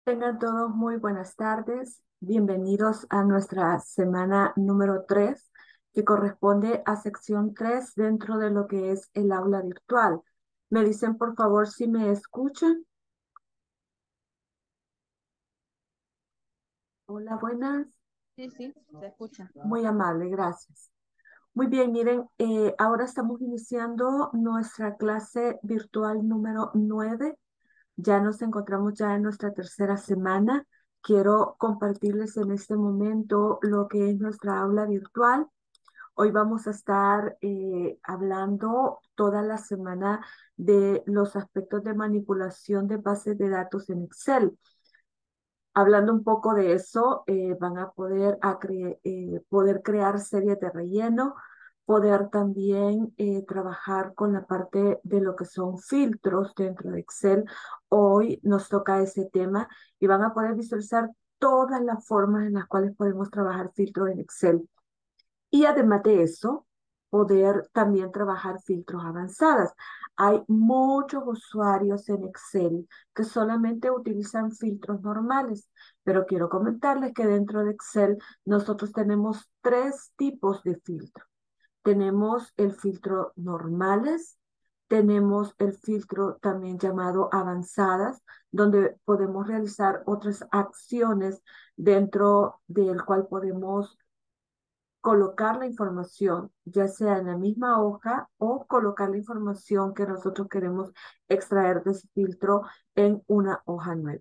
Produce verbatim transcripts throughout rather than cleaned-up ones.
Tengan todos muy buenas tardes. Bienvenidos a nuestra semana número tres, que corresponde a sección tres dentro de lo que es el aula virtual. Me dicen por favor si me escuchan. Hola, buenas. Sí, sí, se escucha. Muy amable, gracias. Muy bien, miren, eh, ahora estamos iniciando nuestra clase virtual número nueve. Ya nos encontramos ya en nuestra tercera semana. Quiero compartirles en este momento lo que es nuestra aula virtual. Hoy vamos a estar eh, hablando toda la semana de los aspectos de manipulación de bases de datos en Excel. Hablando un poco de eso, eh, van a poder, a cre- eh, poder crear series de relleno, poder también eh, trabajar con la parte de lo que son filtros dentro de Excel. Hoy nos toca ese tema y van a poder visualizar todas las formas en las cuales podemos trabajar filtros en Excel. Y además de eso, poder también trabajar filtros avanzadas. Hay muchos usuarios en Excel que solamente utilizan filtros normales, pero quiero comentarles que dentro de Excel nosotros tenemos tres tipos de filtros. Tenemos el filtro normales, tenemos el filtro también llamado avanzadas, donde podemos realizar otras acciones dentro del cual podemos colocar la información, ya sea en la misma hoja o colocar la información que nosotros queremos extraer de ese filtro en una hoja nueva.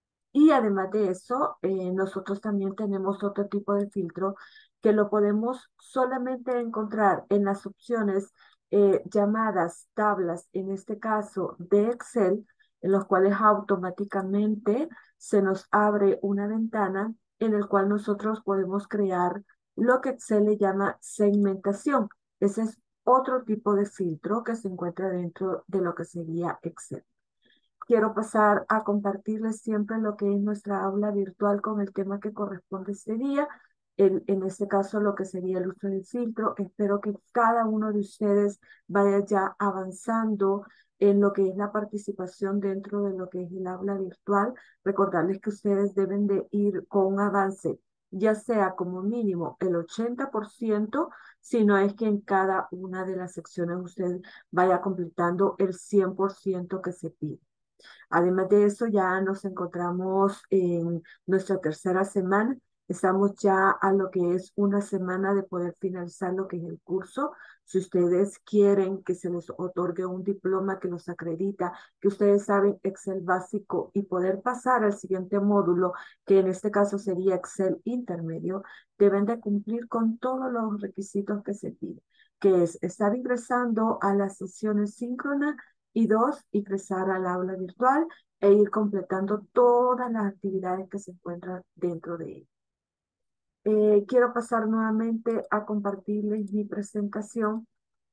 Y además de eso, eh, nosotros también tenemos otro tipo de filtro que lo podemos solamente encontrar en las opciones eh, llamadas tablas, en este caso de Excel, en los cuales automáticamente se nos abre una ventana en el cual nosotros podemos crear lo que Excel le llama segmentación. Ese es otro tipo de filtro que se encuentra dentro de lo que sería Excel. Quiero pasar a compartirles siempre lo que es nuestra aula virtual con el tema que corresponde ese día. En, en este caso, lo que sería el uso del filtro. Espero que cada uno de ustedes vaya ya avanzando en lo que es la participación dentro de lo que es el aula virtual. Recordarles que ustedes deben de ir con un avance, ya sea como mínimo el ochenta por ciento, si no es que en cada una de las secciones usted vaya completando el cien por ciento que se pide. Además de eso, ya nos encontramos en nuestra tercera semana. Estamos ya a lo que es una semana de poder finalizar lo que es el curso. Si ustedes quieren que se les otorgue un diploma que los acredita, que ustedes saben Excel básico y poder pasar al siguiente módulo, que en este caso sería Excel intermedio, deben de cumplir con todos los requisitos que se piden, que es estar ingresando a las sesiones síncronas y dos, ingresar al aula virtual e ir completando todas las actividades que se encuentran dentro de ella. Eh, quiero pasar nuevamente a compartirles mi presentación.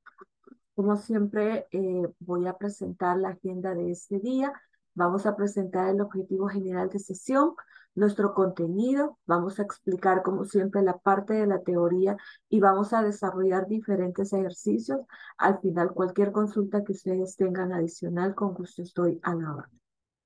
Como siempre, eh, voy a presentar la agenda de este día. Vamos a presentar el objetivo general de sesión, nuestro contenido. Vamos a explicar, como siempre, la parte de la teoría y vamos a desarrollar diferentes ejercicios. Al final, cualquier consulta que ustedes tengan adicional, con gusto estoy a la orden.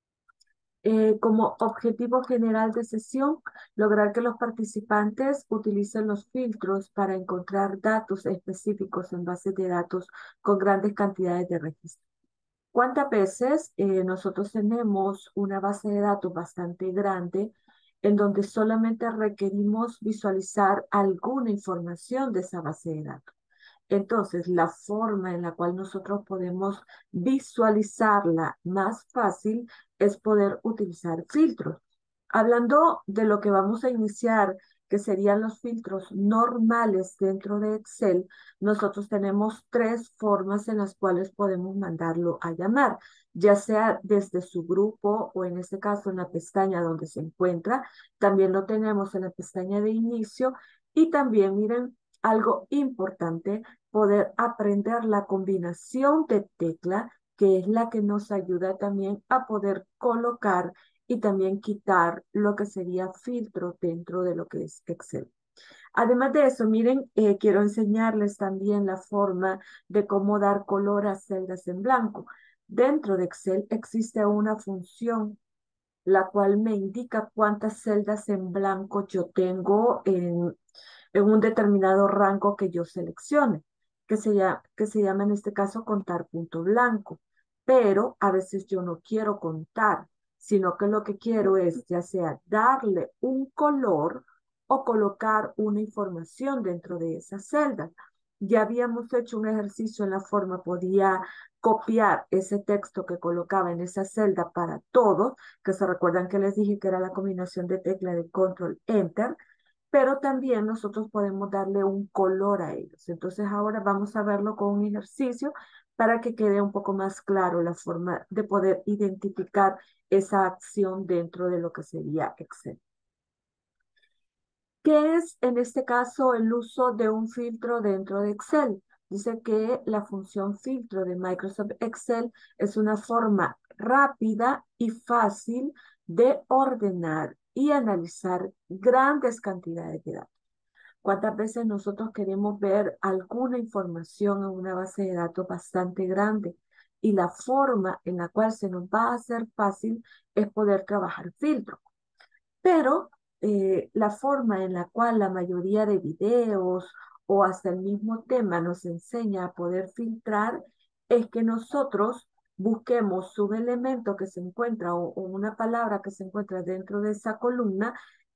Eh, como objetivo general de sesión, lograr que los participantes utilicen los filtros para encontrar datos específicos en bases de datos con grandes cantidades de registros. ¿Cuántas veces eh, nosotros tenemos una base de datos bastante grande en donde solamente requerimos visualizar alguna información de esa base de datos? Entonces, la forma en la cual nosotros podemos visualizarla más fácil es poder utilizar filtros. Hablando de lo que vamos a iniciar, que serían los filtros normales dentro de Excel, nosotros tenemos tres formas en las cuales podemos mandarlo a llamar, ya sea desde su grupo o en este caso en la pestaña donde se encuentra. También lo tenemos en la pestaña de inicio y también, miren, algo importante, poder aprender la combinación de tecla, que es la que nos ayuda también a poder colocar y también quitar lo que sería filtro dentro de lo que es Excel. Además de eso, miren, eh, quiero enseñarles también la forma de cómo dar color a celdas en blanco. Dentro de Excel existe una función la cual me indica cuántas celdas en blanco yo tengo en, en un determinado rango que yo seleccione, que se llama, que se llama en este caso contar punto blanco. Pero a veces yo no quiero contar, sino que lo que quiero es ya sea darle un color o colocar una información dentro de esa celda. Ya habíamos hecho un ejercicio en la forma, podía copiar ese texto que colocaba en esa celda para todos, que se recuerdan que les dije que era la combinación de tecla de control enter, pero también nosotros podemos darle un color a ellos. Entonces ahora vamos a verlo con un ejercicio para que quede un poco más claro la forma de poder identificar esa acción dentro de lo que sería Excel. ¿Qué es en este caso el uso de un filtro dentro de Excel? Dice que la función filtro de Microsoft Excel es una forma rápida y fácil de ordenar y analizar grandes cantidades de datos. ¿Cuántas veces nosotros queremos ver alguna información en una base de datos bastante grande? Y la forma en la cual se nos va a hacer fácil es poder trabajar filtro. Pero eh, la forma en la cual la mayoría de videos o hasta el mismo tema nos enseña a poder filtrar es que nosotros busquemos un elemento que se encuentra o, o una palabra que se encuentra dentro de esa columna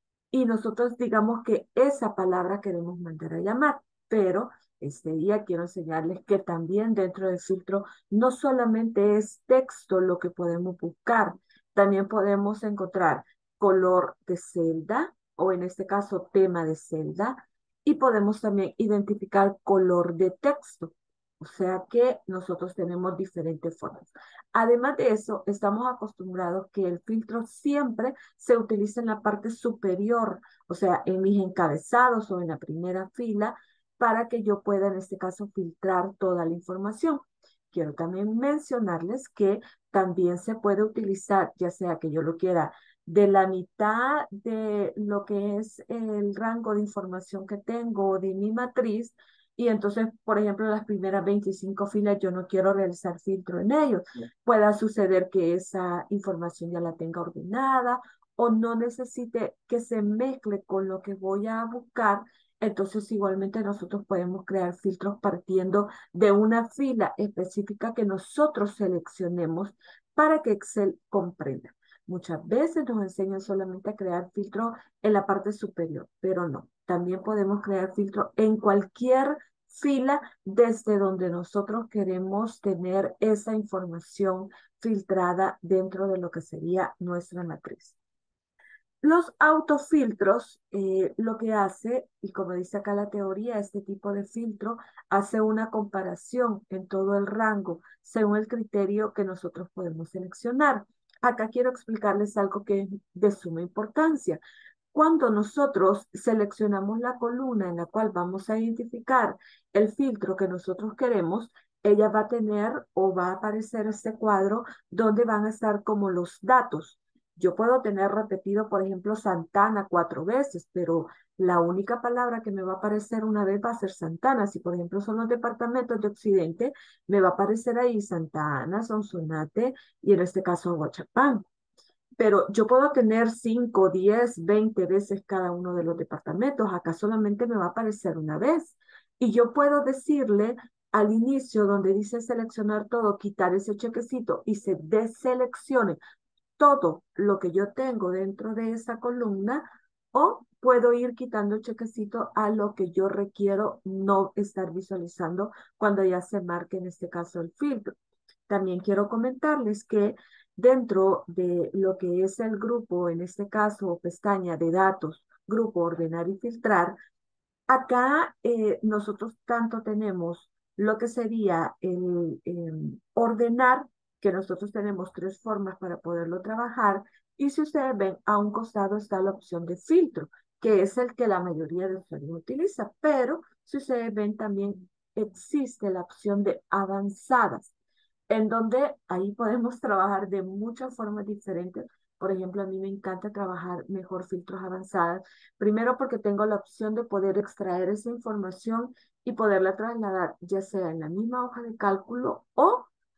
y nosotros digamos que esa palabra queremos mandar a llamar, pero este día quiero enseñarles que también dentro del filtro no solamente es texto lo que podemos buscar, también podemos encontrar color de celda o en este caso tema de celda y podemos también identificar color de texto. O sea que nosotros tenemos diferentes formas. Además de eso, estamos acostumbrados que el filtro siempre se utiliza en la parte superior, o sea, en mis encabezados o en la primera fila, para que yo pueda en este caso filtrar toda la información. Quiero también mencionarles que también se puede utilizar, ya sea que yo lo quiera de la mitad de lo que es el rango de información que tengo de mi matriz, y entonces, por ejemplo, las primeras veinticinco filas yo no quiero realizar filtro en ellos. Pueda suceder que esa información ya la tenga ordenada o no necesite que se mezcle con lo que voy a buscar. Entonces, igualmente nosotros podemos crear filtros partiendo de una fila específica que nosotros seleccionemos para que Excel comprenda. Muchas veces nos enseñan solamente a crear filtros en la parte superior, pero no. También podemos crear filtros en cualquier fila desde donde nosotros queremos tener esa información filtrada dentro de lo que sería nuestra matriz. Los autofiltros, eh, lo que hace, y como dice acá la teoría, este tipo de filtro hace una comparación en todo el rango según el criterio que nosotros podemos seleccionar. Acá quiero explicarles algo que es de suma importancia. Cuando nosotros seleccionamos la columna en la cual vamos a identificar el filtro que nosotros queremos, ella va a tener o va a aparecer este cuadro donde van a estar como los datos. Yo puedo tener repetido, por ejemplo, Santana cuatro veces, pero la única palabra que me va a aparecer una vez va a ser Santana. Si, por ejemplo, son los departamentos de Occidente, me va a aparecer ahí Santana, Sonsonate y en este caso Aguachapán. Pero yo puedo tener cinco, diez, veinte veces cada uno de los departamentos. Acá solamente me va a aparecer una vez. Y yo puedo decirle al inicio donde dice seleccionar todo, quitar ese chequecito y se deseleccione todo lo que yo tengo dentro de esa columna, o puedo ir quitando el chequecito a lo que yo requiero no estar visualizando cuando ya se marque en este caso el filtro. También quiero comentarles que dentro de lo que es el grupo, en este caso pestaña de datos, grupo ordenar y filtrar, acá eh, nosotros tanto tenemos lo que sería el eh, ordenar, que nosotros tenemos tres formas para poderlo trabajar, y si ustedes ven, a un costado está la opción de filtro, que es el que la mayoría de usuarios utiliza, pero si ustedes ven también existe la opción de avanzadas, en donde ahí podemos trabajar de muchas formas diferentes. Por ejemplo, a mí me encanta trabajar mejor filtros avanzados. Primero porque tengo la opción de poder extraer esa información y poderla trasladar, ya sea en la misma hoja de cálculo o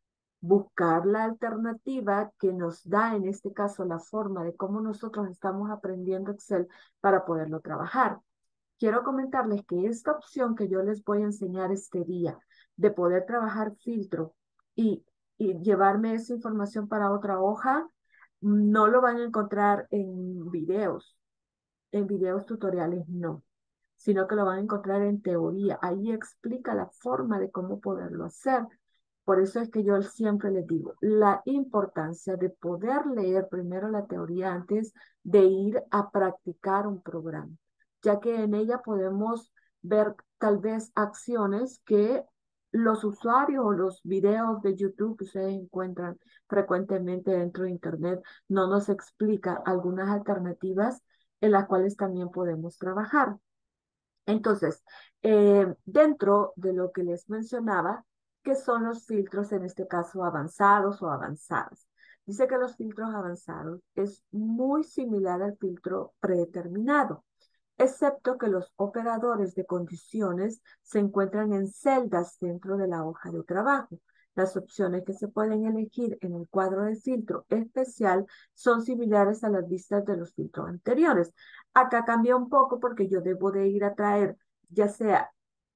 buscar la alternativa que nos da, en este caso, la forma de cómo nosotros estamos aprendiendo Excel para poderlo trabajar. Quiero comentarles que esta opción que yo les voy a enseñar este día, de poder trabajar filtro y, y llevarme esa información para otra hoja, no lo van a encontrar en videos, en videos tutoriales no, sino que lo van a encontrar en teoría. Ahí explica la forma de cómo poderlo hacer. Por eso es que yo siempre les digo, la importancia de poder leer primero la teoría antes de ir a practicar un programa, ya que en ella podemos ver tal vez acciones que los usuarios o los videos de YouTube que ustedes encuentran frecuentemente dentro de Internet no nos explica algunas alternativas en las cuales también podemos trabajar. Entonces, eh, dentro de lo que les mencionaba, que son los filtros, en este caso avanzados o avanzadas. Dice que los filtros avanzados es muy similar al filtro predeterminado, excepto que los operadores de condiciones se encuentran en celdas dentro de la hoja de trabajo. Las opciones que se pueden elegir en el cuadro de filtro especial son similares a las vistas de los filtros anteriores. Acá cambia un poco porque yo debo de ir a traer ya sea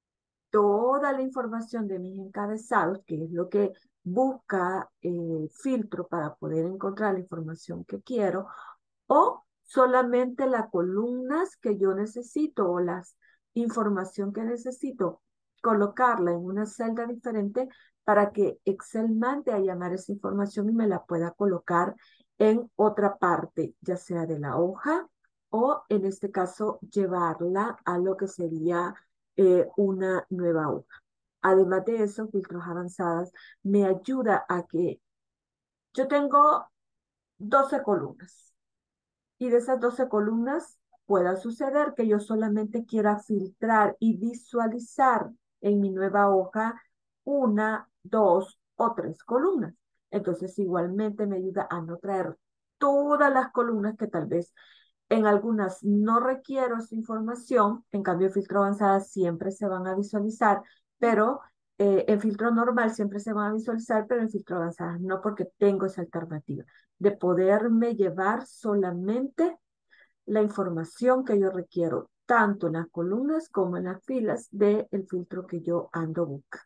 toda la información de mis encabezados, que es lo que busca el filtro para poder encontrar la información que quiero, o solamente las columnas que yo necesito o la información que necesito, colocarla en una celda diferente para que Excel mande a llamar esa información y me la pueda colocar en otra parte, ya sea de la hoja o en este caso llevarla a lo que sería eh, una nueva hoja. Además de eso, filtros avanzadas me ayuda a que yo tengo doce columnas y de esas doce columnas pueda suceder que yo solamente quiera filtrar y visualizar en mi nueva hoja una, dos o tres columnas. Entonces igualmente me ayuda a no traer todas las columnas que tal vez en algunas no requiero esa información, en cambio, en filtro avanzada siempre se van a visualizar, pero eh, en filtro normal siempre se van a visualizar, pero en filtro avanzada no, porque tengo esa alternativa de poderme llevar solamente la información que yo requiero, tanto en las columnas como en las filas del filtro que yo ando buscando.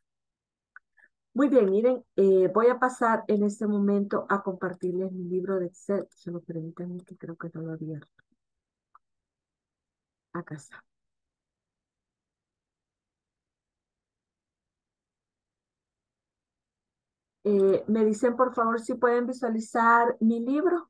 Muy bien, miren, eh, voy a pasar en este momento a compartirles mi libro de Excel. Solo permítanme que creo que no lo he abierto. Acá está. Eh, me dicen por favor si pueden visualizar mi libro.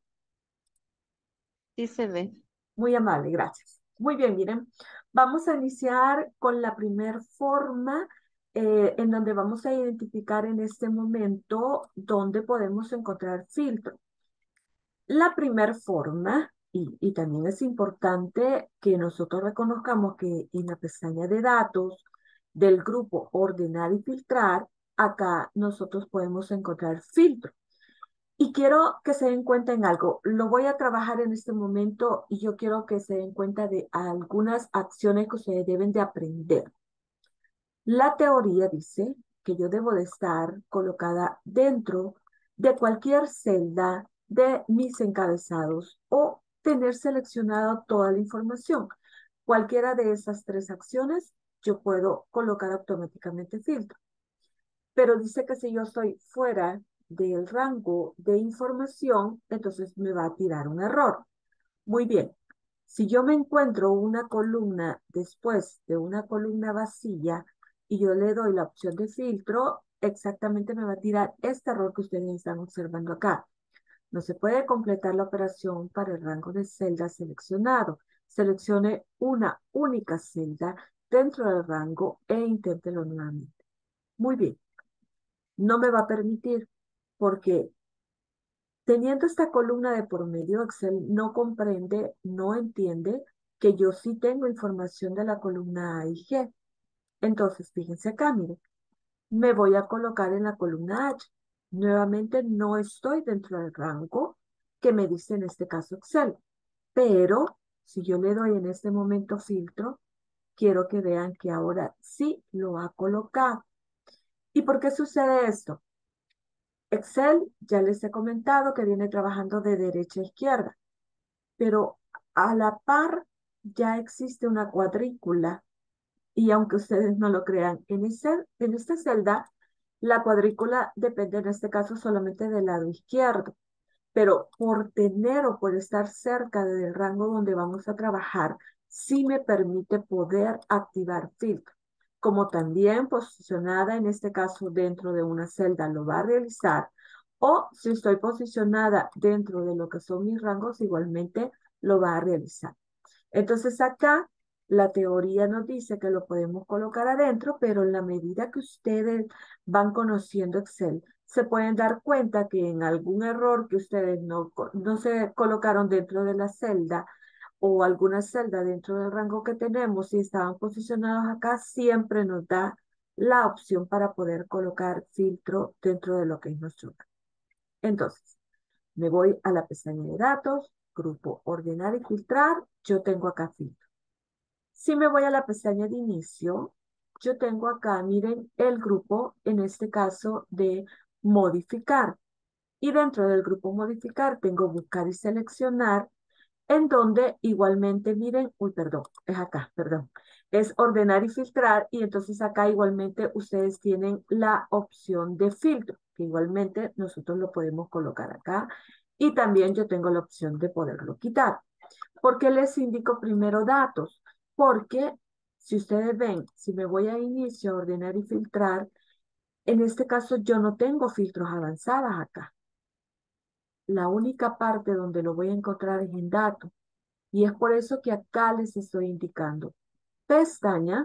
Sí se ve. Muy amable, gracias. Muy bien, miren, vamos a iniciar con la primer forma eh, en donde vamos a identificar en este momento dónde podemos encontrar filtros. La primera forma, y, y también es importante que nosotros reconozcamos que en la pestaña de datos del grupo ordenar y filtrar, acá nosotros podemos encontrar filtros. Y quiero que se den cuenta en algo. Lo voy a trabajar en este momento y yo quiero que se den cuenta de algunas acciones que ustedes deben de aprender. La teoría dice que yo debo de estar colocada dentro de cualquier celda de mis encabezados o tener seleccionado toda la información. Cualquiera de esas tres acciones, yo puedo colocar automáticamente filtro. Pero dice que si yo estoy fuera del rango de información, entonces me va a tirar un error. Muy bien. Si yo me encuentro una columna después de una columna vacía y yo le doy la opción de filtro, exactamente me va a tirar este error que ustedes están observando acá. No se puede completar la operación para el rango de celda seleccionado. Seleccione una única celda dentro del rango e inténtelo nuevamente. Muy bien. No me va a permitir porque teniendo esta columna de por medio, Excel no comprende, no entiende que yo sí tengo información de la columna A y G. Entonces, fíjense acá, miren, me voy a colocar en la columna H. Nuevamente no estoy dentro del rango que me dice en este caso Excel, pero si yo le doy en este momento filtro, quiero que vean que ahora sí lo ha colocado. ¿Y por qué sucede esto? Excel, ya les he comentado que viene trabajando de derecha a izquierda, pero a la par ya existe una cuadrícula y aunque ustedes no lo crean, en, ese, en esta celda la cuadrícula depende en este caso solamente del lado izquierdo, pero por tener o por estar cerca del rango donde vamos a trabajar, sí me permite poder activar filtro. Como también posicionada en este caso dentro de una celda lo va a realizar, o si estoy posicionada dentro de lo que son mis rangos, igualmente lo va a realizar. Entonces acá la teoría nos dice que lo podemos colocar adentro, pero en la medida que ustedes van conociendo Excel, se pueden dar cuenta que en algún error que ustedes no, no se colocaron dentro de la celda o alguna celda dentro del rango que tenemos y estaban posicionados acá, siempre nos da la opción para poder colocar filtro dentro de lo que es nuestro rango. Entonces, me voy a la pestaña de datos, grupo ordenar y filtrar, yo tengo acá filtro. Si me voy a la pestaña de inicio, yo tengo acá, miren, el grupo, en este caso, de modificar. Y dentro del grupo modificar, tengo buscar y seleccionar, en donde igualmente, miren, uy, perdón, es acá, perdón, es ordenar y filtrar, y entonces acá igualmente ustedes tienen la opción de filtro, que igualmente nosotros lo podemos colocar acá, y también yo tengo la opción de poderlo quitar. ¿Por qué les indico primero datos? Porque si ustedes ven, si me voy a inicio, ordenar y filtrar, en este caso yo no tengo filtros avanzadas acá. La única parte donde lo voy a encontrar es en datos. Y es por eso que acá les estoy indicando pestaña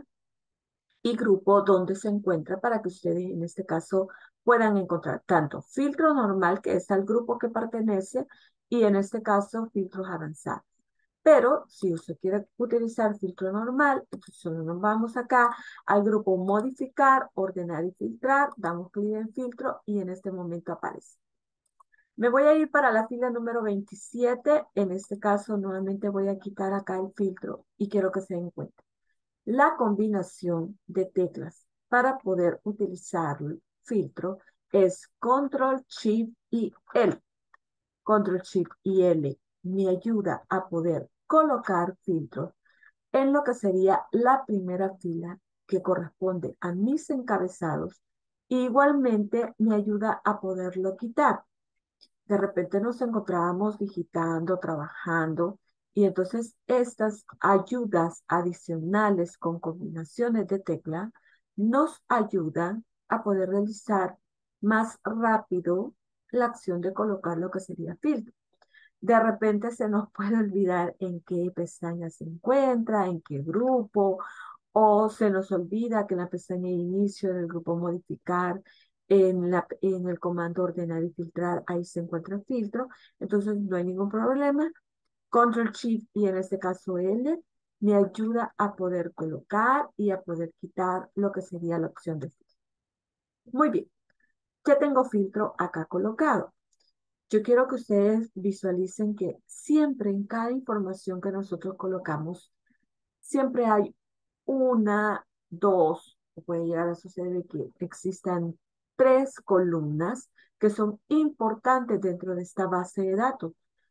y grupo donde se encuentra para que ustedes en este caso puedan encontrar tanto filtro normal, que es al grupo que pertenece, y en este caso filtros avanzados. Pero si usted quiere utilizar filtro normal, entonces solo nos vamos acá al grupo modificar, ordenar y filtrar, damos clic en filtro y en este momento aparece. Me voy a ir para la fila número veintisiete. En este caso nuevamente voy a quitar acá el filtro y quiero que se den cuenta. La combinación de teclas para poder utilizar el filtro es Control, Shift y L. Control, Shift y L me ayuda a poder colocar filtros en lo que sería la primera fila que corresponde a mis encabezados. Igualmente me ayuda a poderlo quitar. De repente nos encontrábamos digitando, trabajando, y entonces estas ayudas adicionales con combinaciones de tecla nos ayudan a poder realizar más rápido la acción de colocar lo que sería filtro. De repente se nos puede olvidar en qué pestaña se encuentra, en qué grupo, o se nos olvida que en la pestaña de inicio del grupo modificar, en, la, en el comando ordenar y filtrar, ahí se encuentra el filtro. Entonces no hay ningún problema. Control Shift y en este caso L me ayuda a poder colocar y a poder quitar lo que sería la opción de filtro. Muy bien, ya tengo filtro acá colocado. Yo quiero que ustedes visualicen que siempre en cada información que nosotros colocamos, siempre hay una, dos, o puede llegar a suceder que existan tres columnas que son importantes dentro de esta base de datos.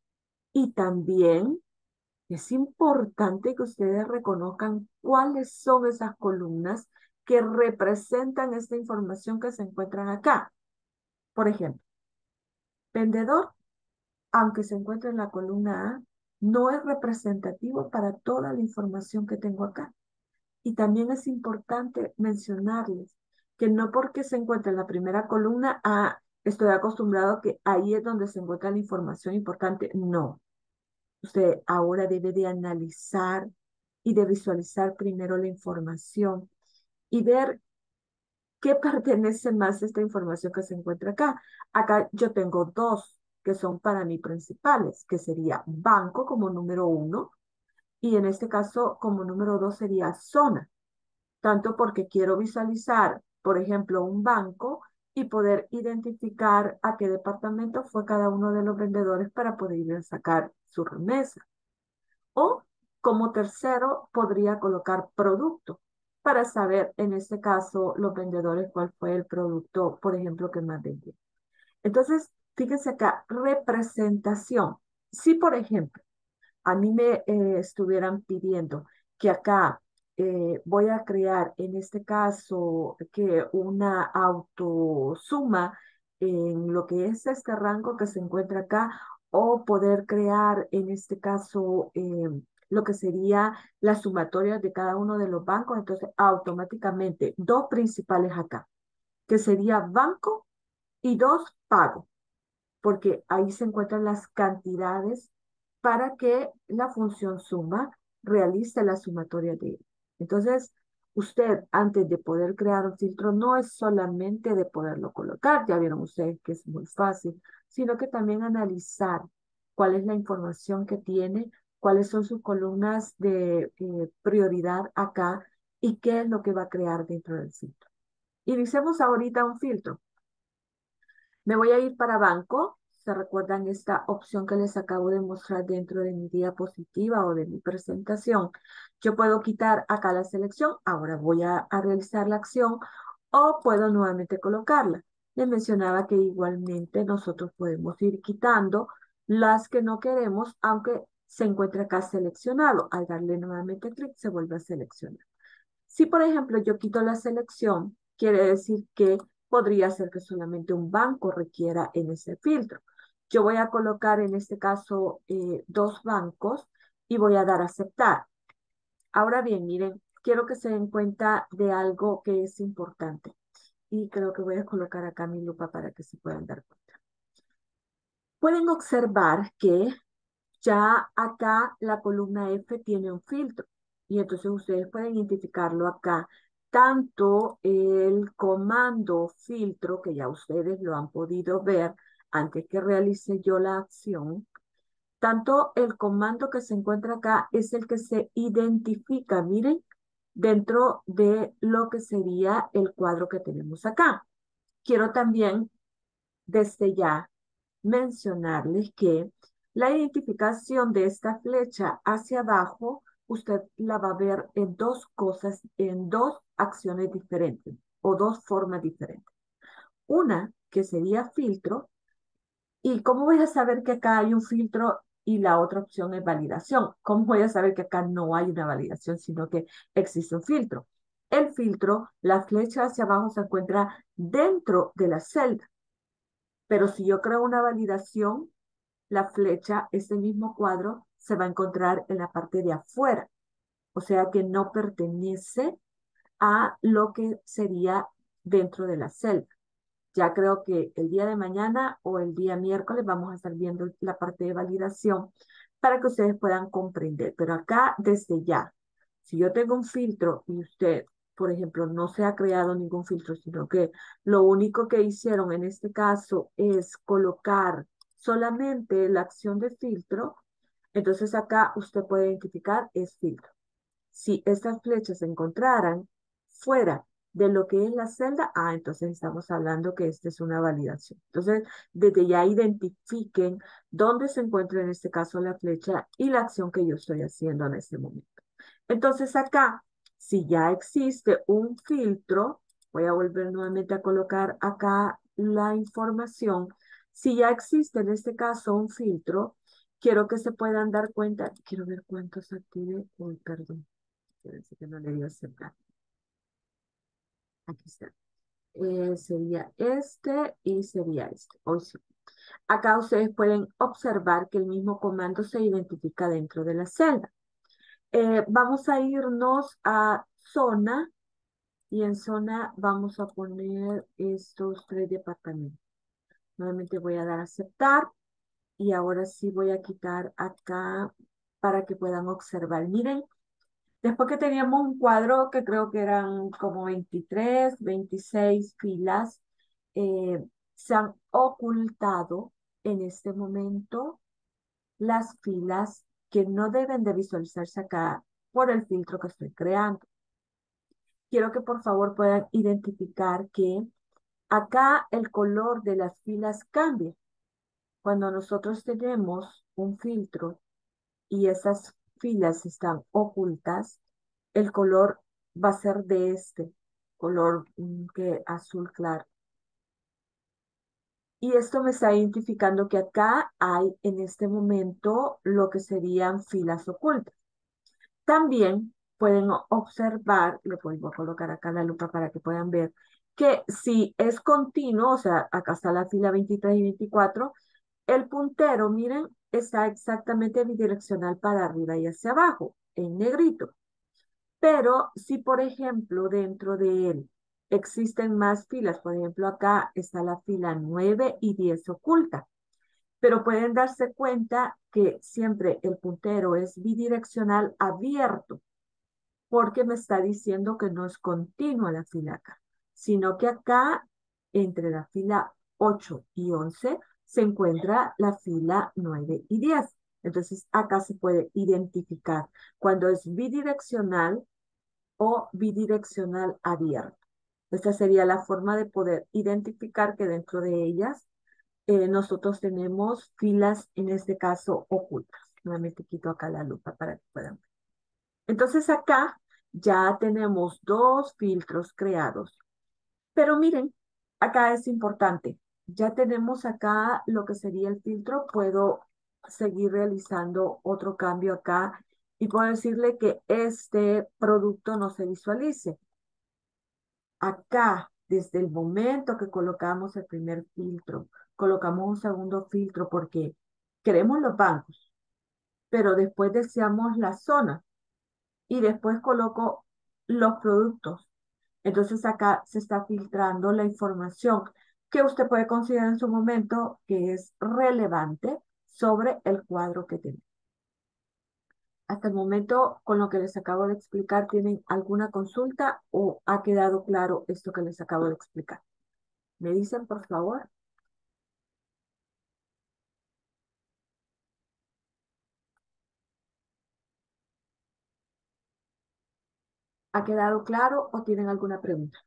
Y también es importante que ustedes reconozcan cuáles son esas columnas que representan esta información que se encuentran acá. Por ejemplo, vendedor, aunque se encuentre en la columna A, no es representativo para toda la información que tengo acá. Y también es importante mencionarles que no porque se encuentra en la primera columna A, estoy acostumbrado a que ahí es donde se encuentra la información importante. No. Usted ahora debe de analizar y de visualizar primero la información y ver qué pertenece más a esta información que se encuentra acá. Acá yo tengo dos que son para mí principales, que sería banco como número uno y en este caso como número dos sería zona, tanto porque quiero visualizar, por ejemplo, un banco y poder identificar a qué departamento fue cada uno de los vendedores para poder ir a sacar su remesa. O como tercero podría colocar producto para saber en este caso los vendedores cuál fue el producto, por ejemplo, que más vendió. Entonces, fíjense acá, representación. Si, por ejemplo, a mí me eh, estuvieran pidiendo que acá eh, voy a crear, en este caso, que una autosuma en lo que es este rango que se encuentra acá, o poder crear, en este caso, eh, lo que sería la sumatoria de cada uno de los bancos, entonces automáticamente dos principales acá, que sería banco y dos pago, porque ahí se encuentran las cantidades para que la función suma realice la sumatoria de él. Entonces, usted, antes de poder crear un filtro, no es solamente de poderlo colocar, ya vieron ustedes que es muy fácil, sino que también analizar cuál es la información que tiene, cuáles son sus columnas de eh, prioridad acá y qué es lo que va a crear dentro del filtro. Iniciemos ahorita un filtro. Me voy a ir para banco. ¿Se recuerdan esta opción que les acabo de mostrar dentro de mi diapositiva o de mi presentación? Yo puedo quitar acá la selección. Ahora voy a, a realizar la acción o puedo nuevamente colocarla. Les mencionaba que igualmente nosotros podemos ir quitando las que no queremos, aunque se encuentre acá seleccionado. Al darle nuevamente clic, se vuelve a seleccionar. Si, por ejemplo, yo quito la selección, quiere decir que podría ser que solamente un banco requiera en ese filtro. Yo voy a colocar en este caso eh, dos bancos y voy a dar a aceptar. Ahora bien, miren, quiero que se den cuenta de algo que es importante. Y creo que voy a colocar acá mi lupa para que se puedan dar cuenta. Pueden observar que ya acá la columna F tiene un filtro y entonces ustedes pueden identificarlo acá. Tanto el comando filtro, que ya ustedes lo han podido ver antes que realice yo la acción, tanto el comando que se encuentra acá es el que se identifica, miren, dentro de lo que sería el cuadro que tenemos acá. Quiero también desde ya mencionarles que la identificación de esta flecha hacia abajo, usted la va a ver en dos cosas, en dos acciones diferentes o dos formas diferentes. Una que sería filtro, y cómo voy a saber que acá hay un filtro y la otra opción es validación. ¿Cómo voy a saber que acá no hay una validación, sino que existe un filtro? El filtro, la flecha hacia abajo se encuentra dentro de la celda. Pero si yo creo una validación, la flecha, ese mismo cuadro, se va a encontrar en la parte de afuera. O sea que no pertenece a lo que sería dentro de la celda. Ya creo que el día de mañana o el día miércoles vamos a estar viendo la parte de validación para que ustedes puedan comprender. Pero acá, desde ya, si yo tengo un filtro y usted, por ejemplo, no se ha creado ningún filtro, sino que lo único que hicieron en este caso es colocar solamente la acción de filtro, entonces acá usted puede identificar es filtro. Si estas flechas se encontraran fuera de lo que es la celda, ah, entonces estamos hablando que esta es una validación. Entonces, desde ya identifiquen dónde se encuentra en este caso la flecha y la acción que yo estoy haciendo en este momento. Entonces acá, si ya existe un filtro, voy a volver nuevamente a colocar acá la información. Si ya existe en este caso un filtro, quiero que se puedan dar cuenta, quiero ver cuántos active, uy, perdón. Parece que no le dio aceptar. Aquí está. Eh, sería este y sería este. Hoy sí. Acá ustedes pueden observar que el mismo comando se identifica dentro de la celda. Eh, vamos a irnos a zona y en zona vamos a poner estos tres departamentos. Nuevamente voy a dar a aceptar y ahora sí voy a quitar acá para que puedan observar. Miren, después que teníamos un cuadro que creo que eran como veintitrés, veintiséis filas, eh, se han ocultado en este momento las filas que no deben de visualizarse acá por el filtro que estoy creando. Quiero que por favor puedan identificar que acá el color de las filas cambia. Cuando nosotros tenemos un filtro y esas filas están ocultas, el color va a ser de este color mm, que azul claro. Y esto me está identificando que acá hay en este momento lo que serían filas ocultas. También pueden o- observar, le voy a colocar acá la lupa para que puedan ver, que si es continuo, o sea, acá está la fila veintitrés y veinticuatro, el puntero, miren, está exactamente bidireccional para arriba y hacia abajo, en negrito. Pero si, por ejemplo, dentro de él existen más filas, por ejemplo, acá está la fila nueve y diez oculta, pero pueden darse cuenta que siempre el puntero es bidireccional abierto, porque me está diciendo que no es continua la fila acá, sino que acá, entre la fila ocho y once, se encuentra la fila nueve y diez. Entonces, acá se puede identificar cuando es bidireccional o bidireccional abierto. Esta sería la forma de poder identificar que dentro de ellas eh, nosotros tenemos filas, en este caso, ocultas. Nuevamente quito acá la lupa para que puedan ver. Entonces acá ya tenemos dos filtros creados. Pero miren, acá es importante. Ya tenemos acá lo que sería el filtro. Puedo seguir realizando otro cambio acá y puedo decirle que este producto no se visualice. Acá, desde el momento que colocamos el primer filtro, colocamos un segundo filtro porque queremos los bancos, pero después deseamos la zona y después coloco los productos. Entonces acá se está filtrando la información que usted puede considerar en su momento que es relevante sobre el cuadro que tiene. Hasta el momento, con lo que les acabo de explicar, ¿tienen alguna consulta o ha quedado claro esto que les acabo de explicar? ¿Me dicen, por favor? ¿Ha quedado claro o tienen alguna pregunta?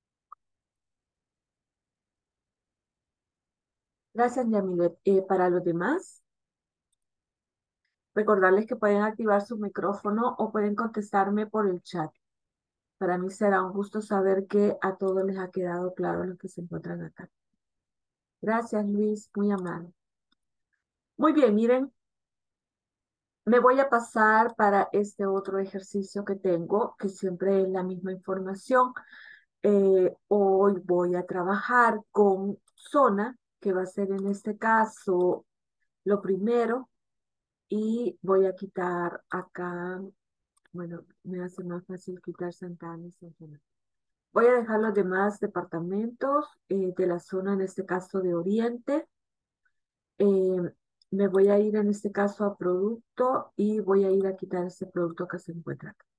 Gracias, Yamilet. Eh, para los demás, recordarles que pueden activar su micrófono o pueden contestarme por el chat. Para mí será un gusto saber que a todos les ha quedado claro lo que se encuentran acá. Gracias, Luis, muy amable. Muy bien, miren, me voy a pasar para este otro ejercicio que tengo, que siempre es la misma información. Eh, hoy voy a trabajar con zona, que va a ser en este caso lo primero, y voy a quitar acá, bueno, me hace más fácil quitar Santa Ana y San Fernando. Voy a dejar los demás departamentos eh, de la zona, en este caso de Oriente. Eh, Me voy a ir en este caso a producto y voy a ir a quitar ese producto que se encuentra acá.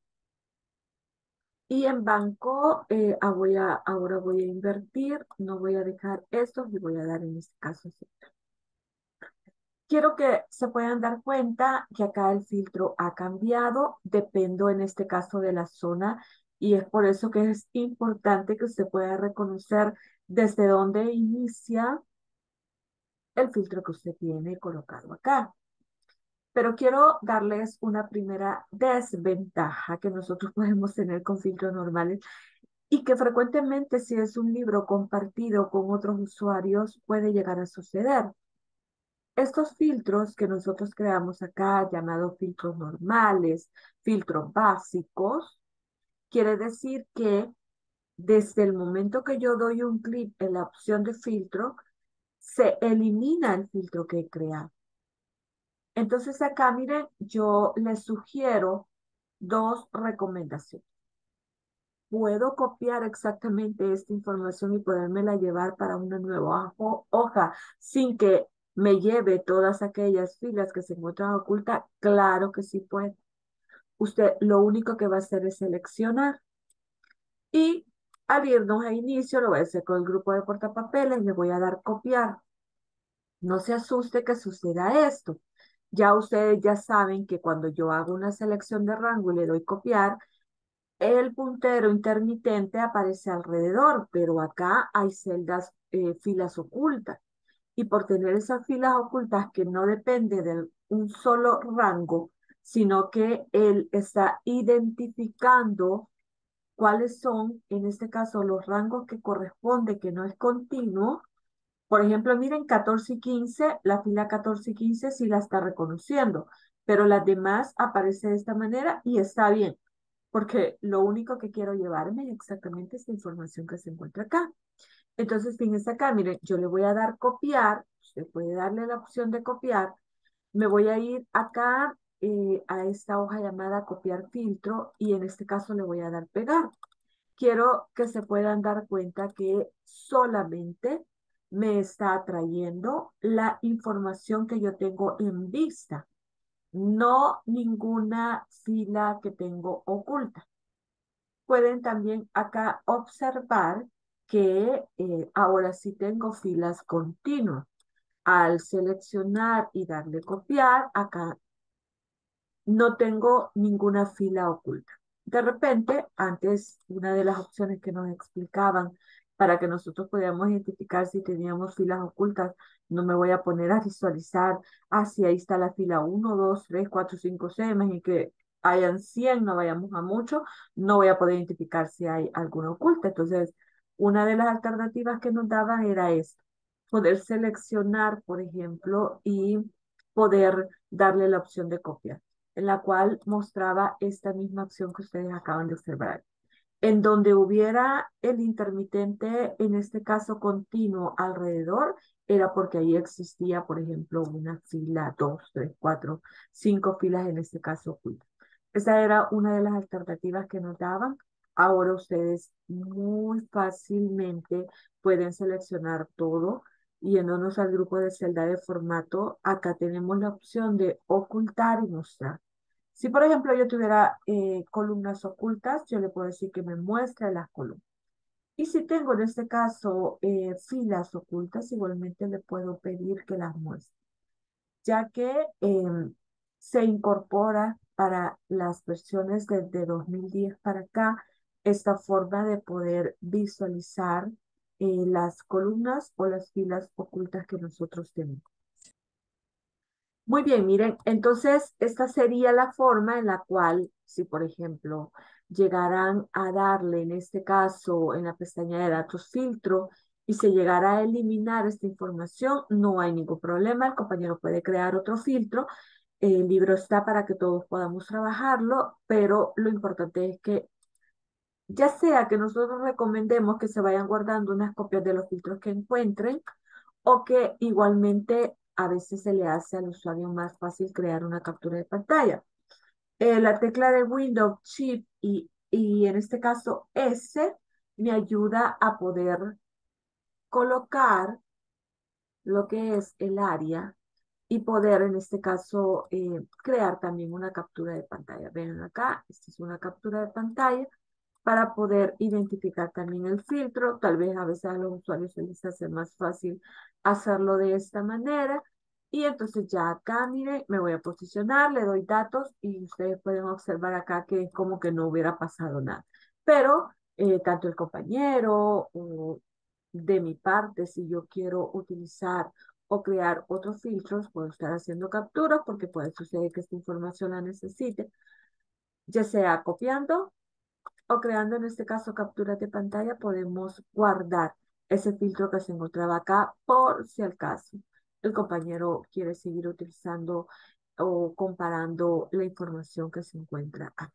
Y en banco, eh, ah, voy a, ahora voy a invertir, no voy a dejar estos y voy a dar en este caso este. Quiero que se puedan dar cuenta que acá el filtro ha cambiado, dependo en este caso de la zona, y es por eso que es importante que usted pueda reconocer desde dónde inicia el filtro que usted tiene colocado acá. Pero quiero darles una primera desventaja que nosotros podemos tener con filtros normales y que frecuentemente, si es un libro compartido con otros usuarios, puede llegar a suceder. Estos filtros que nosotros creamos acá, llamados filtros normales, filtros básicos, quiere decir que desde el momento que yo doy un clic en la opción de filtro, se elimina el filtro que he creado. Entonces acá, miren, yo les sugiero dos recomendaciones. Puedo copiar exactamente esta información y podérmela llevar para una nueva hoja sin que me lleve todas aquellas filas que se encuentran ocultas. Claro que sí puede. Usted lo único que va a hacer es seleccionar y al irnos a inicio, lo voy a hacer con el grupo de portapapeles, le voy a dar copiar. No se asuste que suceda esto. Ya ustedes ya saben que cuando yo hago una selección de rango y le doy copiar, el puntero intermitente aparece alrededor, pero acá hay celdas, eh, filas ocultas. Y por tener esas filas ocultas que no depende de un solo rango, sino que él está identificando cuáles son, en este caso, los rangos que corresponde, que no es continuo, Por ejemplo, miren, catorce y quince, la fila catorce y quince sí la está reconociendo, pero las demás aparece de esta manera y está bien, porque lo único que quiero llevarme es exactamente esta información que se encuentra acá. Entonces, fíjense acá, miren, yo le voy a dar copiar, usted puede darle la opción de copiar, me voy a ir acá eh, a esta hoja llamada copiar filtro y en este caso le voy a dar pegar. Quiero que se puedan dar cuenta que solamente me está trayendo la información que yo tengo en vista, no ninguna fila que tengo oculta. Pueden también acá observar que eh, ahora sí tengo filas continuas. Al seleccionar y darle copiar, acá no tengo ninguna fila oculta. De repente, antes, una de las opciones que nos explicaban para que nosotros podamos identificar si teníamos filas ocultas, no me voy a poner a visualizar, ah, sí, ahí está la fila uno, dos, tres, cuatro, cinco, seis, y que hayan cien, no vayamos a mucho, no voy a poder identificar si hay alguna oculta. Entonces, una de las alternativas que nos daban era esto, poder seleccionar, por ejemplo, y poder darle la opción de copiar en la cual mostraba esta misma acción que ustedes acaban de observar. En donde hubiera el intermitente, en este caso continuo alrededor, era porque ahí existía, por ejemplo, una fila, dos, tres, cuatro, cinco filas en este caso ocultas. Esa era una de las alternativas que nos daban. Ahora ustedes muy fácilmente pueden seleccionar todo. Yéndonos al grupo de celda de formato, acá tenemos la opción de ocultar y mostrar. Si, por ejemplo, yo tuviera eh, columnas ocultas, yo le puedo decir que me muestre las columnas. Y si tengo en este caso eh, filas ocultas, igualmente le puedo pedir que las muestre, ya que eh, se incorpora para las versiones desde dos mil diez para acá esta forma de poder visualizar eh, las columnas o las filas ocultas que nosotros tenemos. Muy bien, miren, entonces esta sería la forma en la cual, si por ejemplo llegaran a darle en este caso en la pestaña de datos filtro y se llegara a eliminar esta información, no hay ningún problema, el compañero puede crear otro filtro, el libro está para que todos podamos trabajarlo, pero lo importante es que ya sea que nosotros recomendemos que se vayan guardando unas copias de los filtros que encuentren, o que igualmente a veces se le hace al usuario más fácil crear una captura de pantalla. Eh, la tecla de Windows, Shift y, y en este caso S me ayuda a poder colocar lo que es el área y poder en este caso eh, crear también una captura de pantalla. Ven acá, esta es una captura de pantalla para poder identificar también el filtro. Tal vez a veces a los usuarios se les hace más fácil hacerlo de esta manera. Y entonces ya acá, mire, me voy a posicionar, le doy datos y ustedes pueden observar acá que es como que no hubiera pasado nada. Pero eh, tanto el compañero o de mi parte, si yo quiero utilizar o crear otros filtros, puedo estar haciendo capturas porque puede suceder que esta información la necesite, ya sea copiando o creando en este caso capturas de pantalla, podemos guardar ese filtro que se encontraba acá por si al caso el compañero quiere seguir utilizando o comparando la información que se encuentra acá.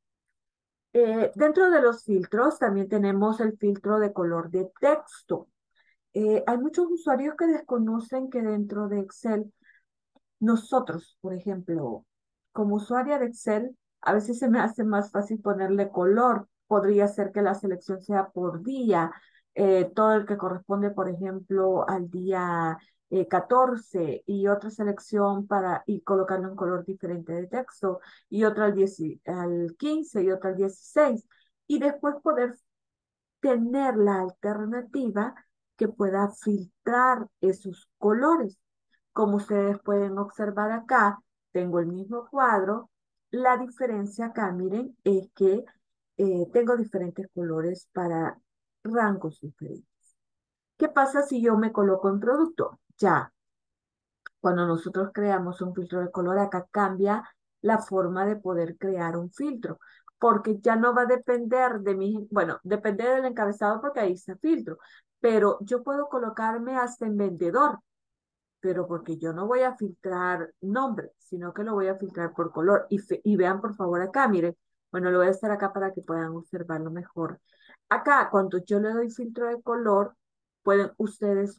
Eh, dentro de los filtros también tenemos el filtro de color de texto. Eh, hay muchos usuarios que desconocen que dentro de Excel nosotros, por ejemplo, como usuaria de Excel, a veces se me hace más fácil ponerle color. Podría ser que la selección sea por día, eh, todo el que corresponde, por ejemplo, al día eh, catorce y otra selección para y colocarle un color diferente de texto y otra al, diez, al quince y otra al dieciséis. Y después poder tener la alternativa que pueda filtrar esos colores. Como ustedes pueden observar acá, tengo el mismo cuadro. La diferencia acá, miren, es que eh, tengo diferentes colores para rangos diferentes. ¿Qué pasa si yo me coloco en producto? Ya, cuando nosotros creamos un filtro de color, acá cambia la forma de poder crear un filtro. porque ya no va a depender de mi, bueno, depende del encabezado porque ahí se filtro, pero yo puedo colocarme hasta en vendedor, pero porque yo no voy a filtrar nombre, sino que lo voy a filtrar por color. Y, fe- y vean por favor acá, miren, bueno, lo voy a estar acá para que puedan observarlo mejor. Acá, cuando yo le doy filtro de color, pueden ustedes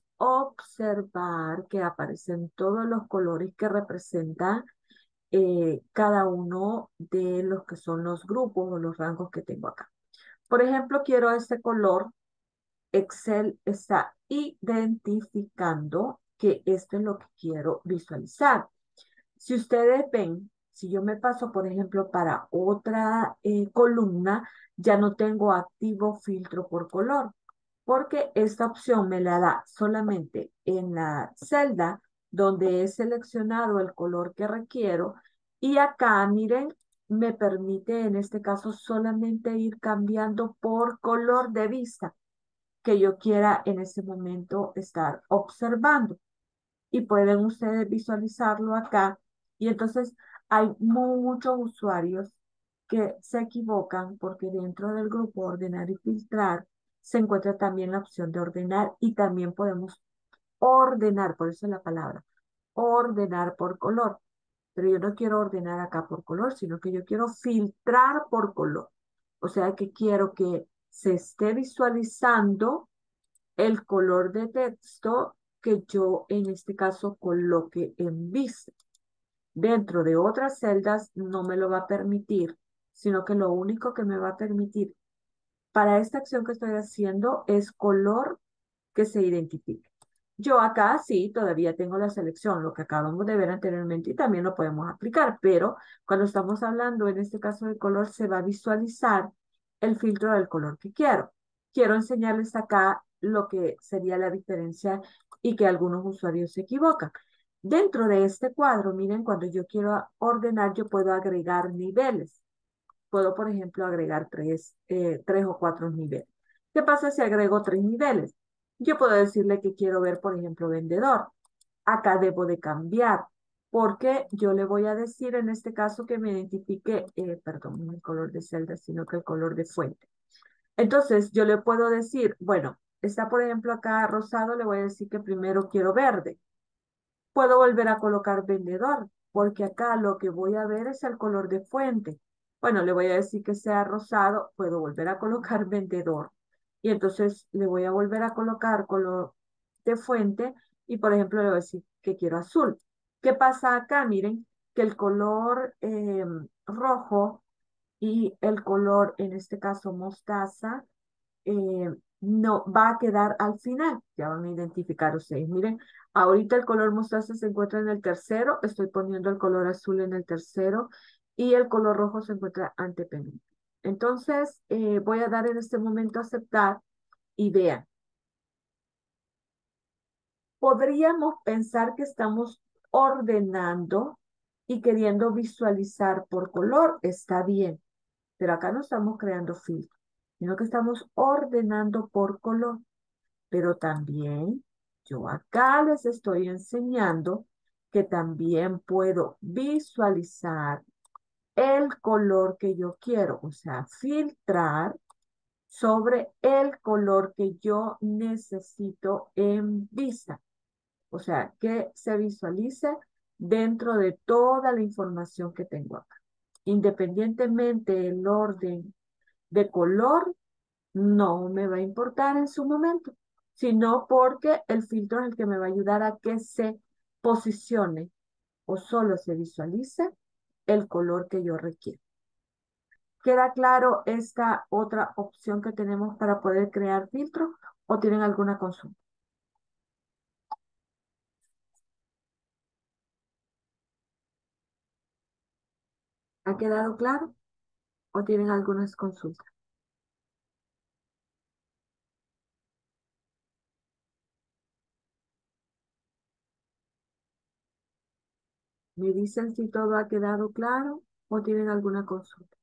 observar que aparecen todos los colores que representan eh, cada uno de los que son los grupos o los rangos que tengo acá. Por ejemplo, quiero este color. Excel está identificando que esto es lo que quiero visualizar. Si ustedes ven, si yo me paso, por ejemplo, para otra eh, columna, ya no tengo activo filtro por color, porque esta opción me la da solamente en la celda donde he seleccionado el color que requiero y acá, miren, me permite en este caso solamente ir cambiando por color de vista que yo quiera en ese momento estar observando. Y pueden ustedes visualizarlo acá. Y entonces hay muchos usuarios que se equivocan porque dentro del grupo ordenar y filtrar se encuentra también la opción de ordenar y también podemos ordenar, por eso es la palabra, ordenar por color. Pero yo no quiero ordenar acá por color, sino que yo quiero filtrar por color. O sea que quiero que se esté visualizando el color de texto que yo en este caso coloque en vista. Dentro de otras celdas no me lo va a permitir, sino que lo único que me va a permitir para esta acción que estoy haciendo es color que se identifique. Yo acá sí, todavía tengo la selección, lo que acabamos de ver anteriormente y también lo podemos aplicar, pero cuando estamos hablando en este caso de color, se va a visualizar el filtro del color que quiero. Quiero enseñarles acá lo que sería la diferencia y que algunos usuarios se equivocan. Dentro de este cuadro, miren, cuando yo quiero ordenar, yo puedo agregar niveles. Puedo, por ejemplo, agregar tres, eh, tres o cuatro niveles. ¿Qué pasa si agrego tres niveles? Yo puedo decirle que quiero ver, por ejemplo, vendedor. Acá debo de cambiar, porque yo le voy a decir en este caso que me identifique, eh, perdón, no el color de celda, sino que el color de fuente. Entonces, yo le puedo decir, bueno, está por ejemplo acá rosado, le voy a decir que primero quiero verde. Puedo volver a colocar vendedor, porque acá lo que voy a ver es el color de fuente. Bueno, le voy a decir que sea rosado, puedo volver a colocar vendedor. Y entonces le voy a volver a colocar color de fuente y por ejemplo le voy a decir que quiero azul. ¿Qué pasa acá? Miren que el color eh, rojo y el color, en este caso mostaza, eh, no va a quedar al final. Ya van a identificar ustedes. Miren, ahorita el color mostaza se encuentra en el tercero, estoy poniendo el color azul en el tercero y el color rojo se encuentra antepenúltimo. Entonces, eh, voy a dar en este momento a aceptar y vean, podríamos pensar que estamos ordenando y queriendo visualizar por color, está bien, pero acá no estamos creando filtros, sino que estamos ordenando por color. Pero también yo acá les estoy enseñando que también puedo visualizar el color que yo quiero, o sea, filtrar sobre el color que yo necesito en vista. O sea, que se visualice dentro de toda la información que tengo acá. Independientemente del orden de color, no me va a importar en su momento, sino porque el filtro es el que me va a ayudar a que se posicione o solo se visualice el color que yo requiero. ¿Queda claro esta otra opción que tenemos para poder crear filtros o tienen alguna consulta? ¿Ha quedado claro o tienen algunas consultas? ¿Me dicen si todo ha quedado claro o tienen alguna consulta?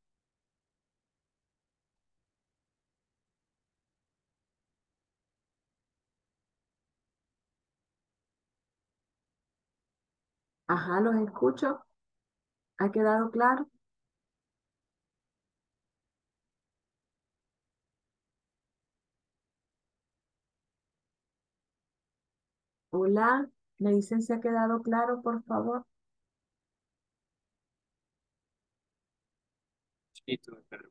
Ajá, los escucho. ¿Ha quedado claro? Hola, ¿me dicen si ha quedado claro, por favor? Sí, tú, pero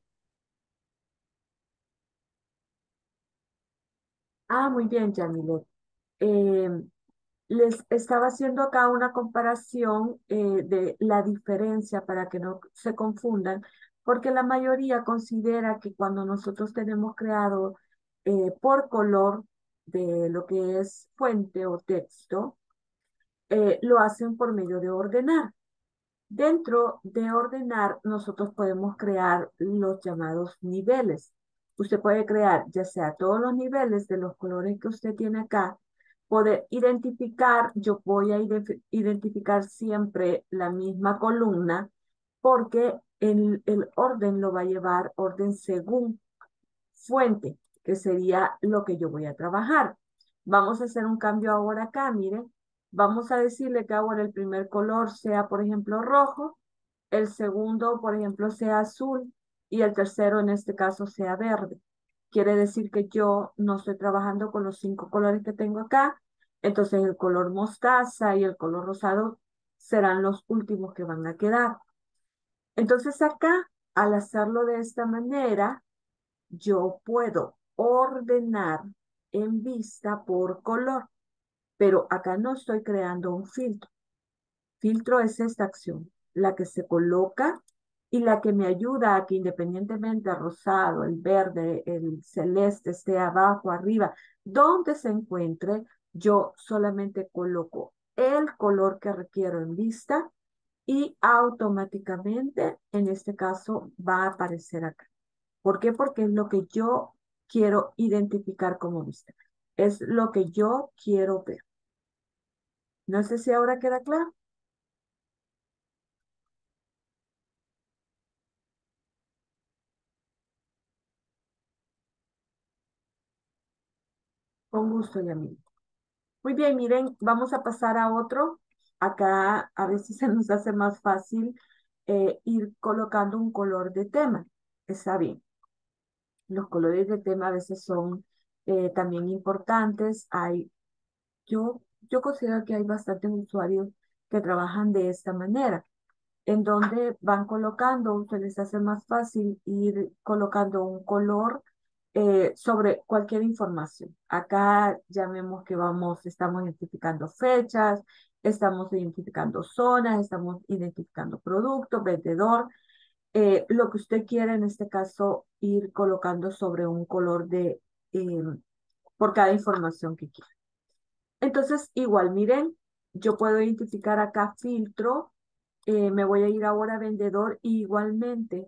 Ah, muy bien, Yamilet. Eh, Les estaba haciendo acá una comparación eh, de la diferencia para que no se confundan, porque la mayoría considera que cuando nosotros tenemos creado eh, por color de lo que es fuente o texto, eh, lo hacen por medio de ordenar. Dentro de ordenar, nosotros podemos crear los llamados niveles. Usted puede crear ya sea todos los niveles de los colores que usted tiene acá, poder identificar, yo voy a ide- identificar siempre la misma columna porque el, el orden lo va a llevar orden según fuente, que sería lo que yo voy a trabajar. Vamos a hacer un cambio ahora acá, miren. Vamos a decirle que ahora el primer color sea, por ejemplo, rojo, el segundo, por ejemplo, sea azul y el tercero, en este caso, sea verde. Quiere decir que yo no estoy trabajando con los cinco colores que tengo acá, entonces el color mostaza y el color rosado serán los últimos que van a quedar. Entonces acá, al hacerlo de esta manera, yo puedo ordenar en vista por color, pero acá no estoy creando un filtro. Filtro es esta acción, la que se coloca y la que me ayuda a que independientemente el rosado, el verde, el celeste esté abajo, arriba, donde se encuentre, yo solamente coloco el color que requiero en vista y automáticamente, en este caso, va a aparecer acá. ¿Por qué? Porque es lo que yo quiero identificar como vista. Es lo que yo quiero ver. No sé si ahora queda claro. Con gusto, Yamil. Muy bien, miren, vamos a pasar a otro. Acá a veces se nos hace más fácil eh, ir colocando un color de tema. Está bien. Los colores de tema a veces son eh, también importantes. Hay, yo, yo considero que hay bastantes usuarios que trabajan de esta manera, en donde van colocando, se les hace más fácil ir colocando un color eh, sobre cualquier información. Acá llamemos que vamos, estamos identificando fechas, estamos identificando zonas, estamos identificando producto, vendedor, eh, lo que usted quiere en este caso ir colocando sobre un color de eh, por cada información que quiera. Entonces, igual, miren, yo puedo identificar acá filtro, eh, me voy a ir ahora a vendedor y igualmente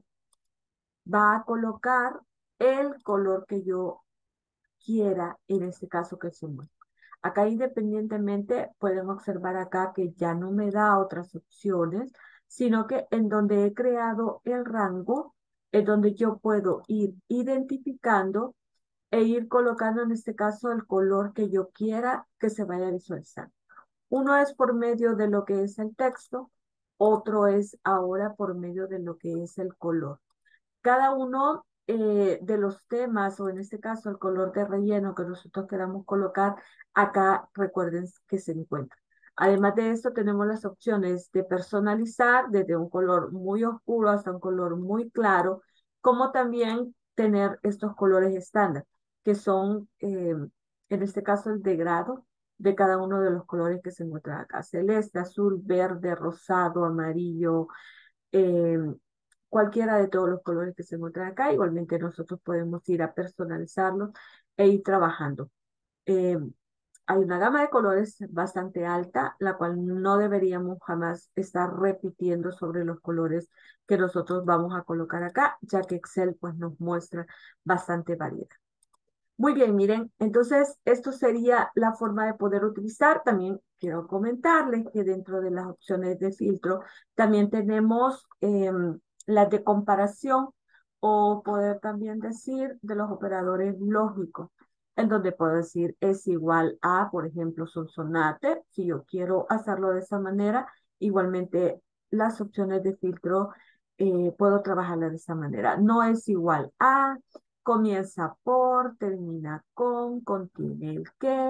va a colocar el color que yo quiera, en este caso que se muestre. Acá independientemente pueden observar acá que ya no me da otras opciones, sino que en donde he creado el rango, es donde yo puedo ir identificando e ir colocando en este caso el color que yo quiera que se vaya a visualizar. Uno es por medio de lo que es el texto, otro es ahora por medio de lo que es el color. Cada uno eh, de los temas, o en este caso el color de relleno que nosotros queramos colocar, acá recuerden que se encuentra. Además de esto, tenemos las opciones de personalizar desde un color muy oscuro hasta un color muy claro, como también tener estos colores estándar, que son, eh, en este caso, el de grado de cada uno de los colores que se encuentran acá. Celeste, azul, verde, rosado, amarillo, eh, cualquiera de todos los colores que se encuentran acá. Igualmente nosotros podemos ir a personalizarlos e ir trabajando. Eh, Hay una gama de colores bastante alta, la cual no deberíamos jamás estar repitiendo sobre los colores que nosotros vamos a colocar acá, ya que Excel pues nos muestra bastante variedad. Muy bien, miren, entonces esto sería la forma de poder utilizar. También quiero comentarles que dentro de las opciones de filtro también tenemos em, las de comparación o poder también decir de los operadores lógicos, en donde puedo decir es igual a, por ejemplo, Sonsonate. Si yo quiero hacerlo de esa manera, igualmente las opciones de filtro eh, puedo trabajarlas de esa manera. No es igual a, comienza por, termina con, contiene el qué,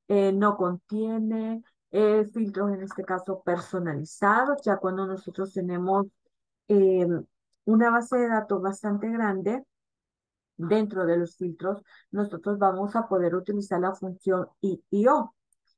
eh, no contiene, eh, filtros en este caso personalizados, ya cuando nosotros tenemos eh, una base de datos bastante grande. Dentro de los filtros, nosotros vamos a poder utilizar la función I y O.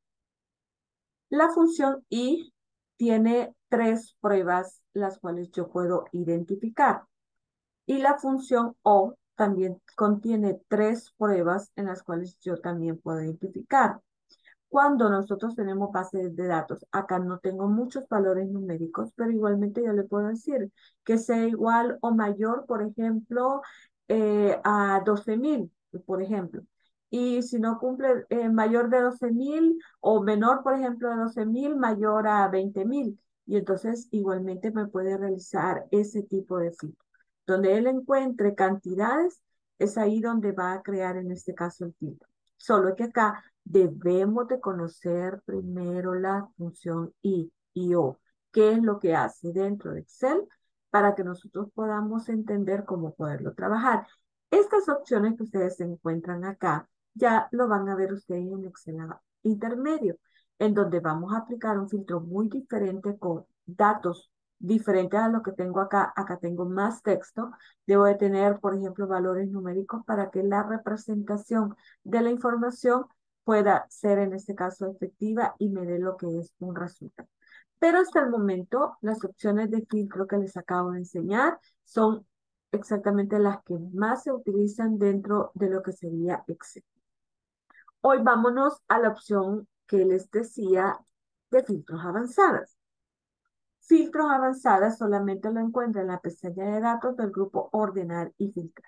La función I tiene tres pruebas las cuales yo puedo identificar. Y la función O también contiene tres pruebas en las cuales yo también puedo identificar. Cuando nosotros tenemos bases de datos, acá no tengo muchos valores numéricos, pero igualmente yo le puedo decir que sea igual o mayor, por ejemplo, eh, a doce mil, por ejemplo. Y si no cumple eh, mayor de doce mil o menor, por ejemplo, de doce mil, mayor a veinte mil. Y entonces igualmente me puede realizar ese tipo de filtro. Donde él encuentre cantidades, es ahí donde va a crear en este caso el filtro. Solo que acá debemos de conocer primero la función I y O, qué es lo que hace dentro de Excel para que nosotros podamos entender cómo poderlo trabajar. Estas opciones que ustedes se encuentran acá, ya lo van a ver ustedes en Excel intermedio, en donde vamos a aplicar un filtro muy diferente con datos diferentes a lo que tengo acá. Acá tengo más texto. Debo de tener, por ejemplo, valores numéricos para que la representación de la información pueda ser en este caso efectiva y me dé lo que es un resultado. Pero hasta el momento, las opciones de filtro que les acabo de enseñar son exactamente las que más se utilizan dentro de lo que sería Excel. Hoy vámonos a la opción que les decía de filtros avanzadas. Filtros avanzadas solamente lo encuentra en la pestaña de datos del grupo ordenar y filtrar.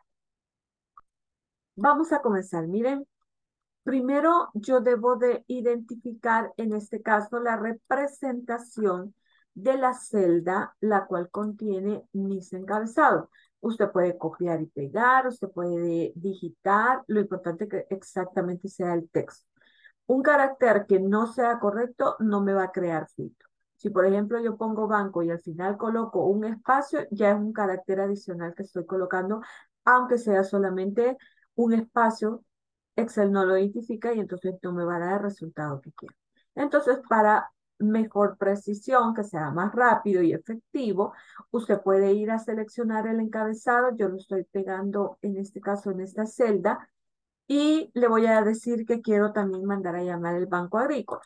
Vamos a comenzar. Miren, primero, yo debo de identificar, en este caso, la representación de la celda, la cual contiene mis encabezados. Usted puede copiar y pegar, usted puede digitar, lo importante es que exactamente sea el texto. Un carácter que no sea correcto no me va a crear filtro. Si, por ejemplo, yo pongo banco y al final coloco un espacio, ya es un carácter adicional que estoy colocando, aunque sea solamente un espacio. Excel no lo identifica y entonces no me va a dar el resultado que quiero. Entonces, para mejor precisión, que sea más rápido y efectivo, usted puede ir a seleccionar el encabezado. Yo lo estoy pegando en este caso en esta celda y le voy a decir que quiero también mandar a llamar el Banco Agrícola.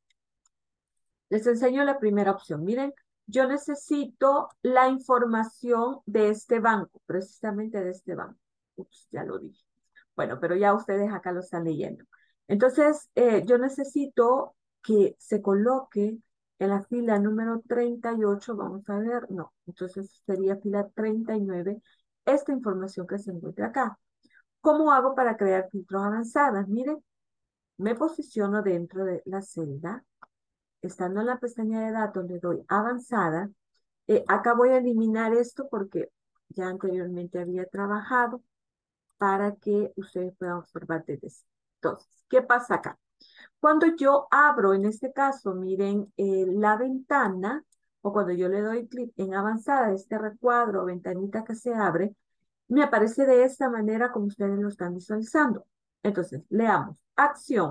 Les enseño la primera opción. Miren, yo necesito la información de este banco, precisamente de este banco. Ups, ya lo dije. Bueno, pero ya ustedes acá lo están leyendo. Entonces, eh, yo necesito que se coloque en la fila número treinta y ocho, vamos a ver, no, entonces sería fila treinta y nueve, esta información que se encuentra acá. ¿Cómo hago para crear filtros avanzados? Miren, me posiciono dentro de la celda, estando en la pestaña de datos, le doy avanzada. Eh, acá voy a eliminar esto porque ya anteriormente había trabajado para que ustedes puedan observar desde eso. Entonces, ¿qué pasa acá? Cuando yo abro, en este caso, miren, eh, la ventana, o cuando yo le doy clic en avanzada, este recuadro, ventanita que se abre, me aparece de esta manera como ustedes lo están visualizando. Entonces, leamos. Acción.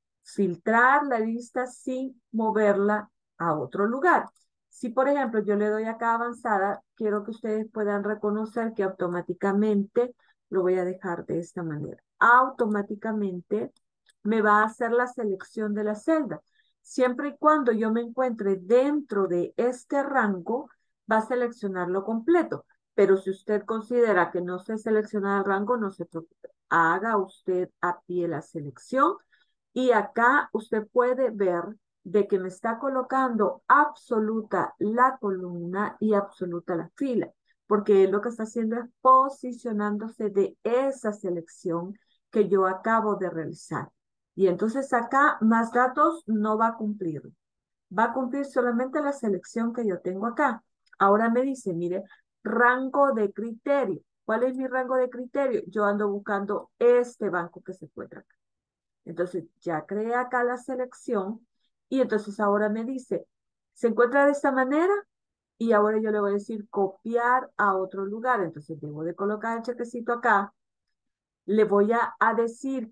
Filtrar la lista sin moverla a otro lugar. Si, por ejemplo, yo le doy acá avanzada, quiero que ustedes puedan reconocer que automáticamente lo voy a dejar de esta manera. Automáticamente me va a hacer la selección de la celda. Siempre y cuando yo me encuentre dentro de este rango, va a seleccionarlo completo. Pero si usted considera que no se selecciona el rango, no se preocupe. Haga usted a pie la selección y acá usted puede ver de que me está colocando absoluta la columna y absoluta la fila, porque lo que está haciendo es posicionándose de esa selección que yo acabo de realizar. Y entonces acá más datos no va a cumplir. Va a cumplir solamente la selección que yo tengo acá. Ahora me dice, mire, rango de criterio. ¿Cuál es mi rango de criterio? Yo ando buscando este banco que se encuentra acá. Entonces ya creé acá la selección y entonces ahora me dice, se encuentra de esta manera y ahora yo le voy a decir copiar a otro lugar. Entonces debo de colocar el chequecito acá. Le voy a, a decir que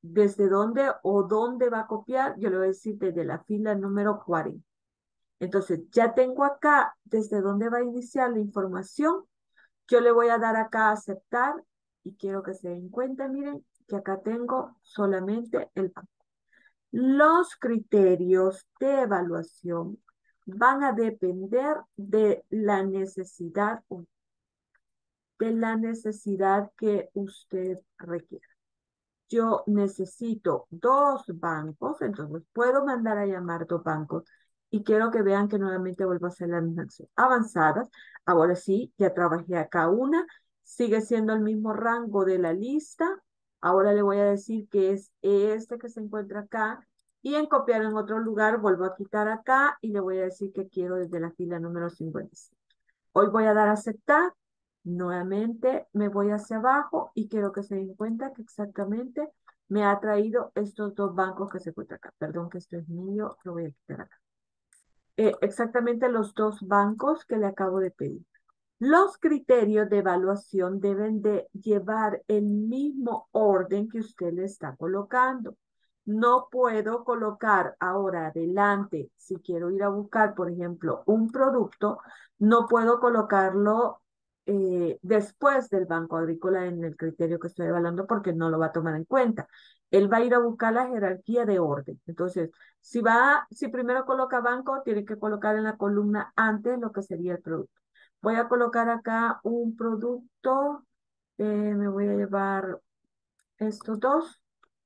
desde dónde o dónde va a copiar, yo le voy a decir desde la fila número cuarenta. Entonces, ya tengo acá desde dónde va a iniciar la información. Yo le voy a dar acá a aceptar y quiero que se den cuenta, miren, que acá tengo solamente el banco. Los criterios de evaluación van a depender de la necesidad, de la necesidad que usted requiera. Yo necesito dos bancos, entonces puedo mandar a llamar dos bancos y quiero que vean que nuevamente vuelvo a hacer la misma acción. Avanzadas, ahora sí, ya trabajé acá una, sigue siendo el mismo rango de la lista. Ahora le voy a decir que es este que se encuentra acá y en copiar en otro lugar vuelvo a quitar acá y le voy a decir que quiero desde la fila número cincuenta y cinco. Hoy voy a dar a aceptar. Nuevamente me voy hacia abajo y quiero que se den cuenta que exactamente me ha traído estos dos bancos que se encuentran acá. Perdón que esto es mío, lo voy a quitar acá. Eh, exactamente los dos bancos que le acabo de pedir. Los criterios de evaluación deben de llevar el mismo orden que usted le está colocando. No puedo colocar ahora adelante, si quiero ir a buscar, por ejemplo, un producto, no puedo colocarlo eh, después del Banco Agrícola en el criterio que estoy evaluando porque no lo va a tomar en cuenta. Él va a ir a buscar la jerarquía de orden. Entonces, si va, si primero coloca banco, tiene que colocar en la columna antes lo que sería el producto. Voy a colocar acá un producto. Eh, me voy a llevar estos dos.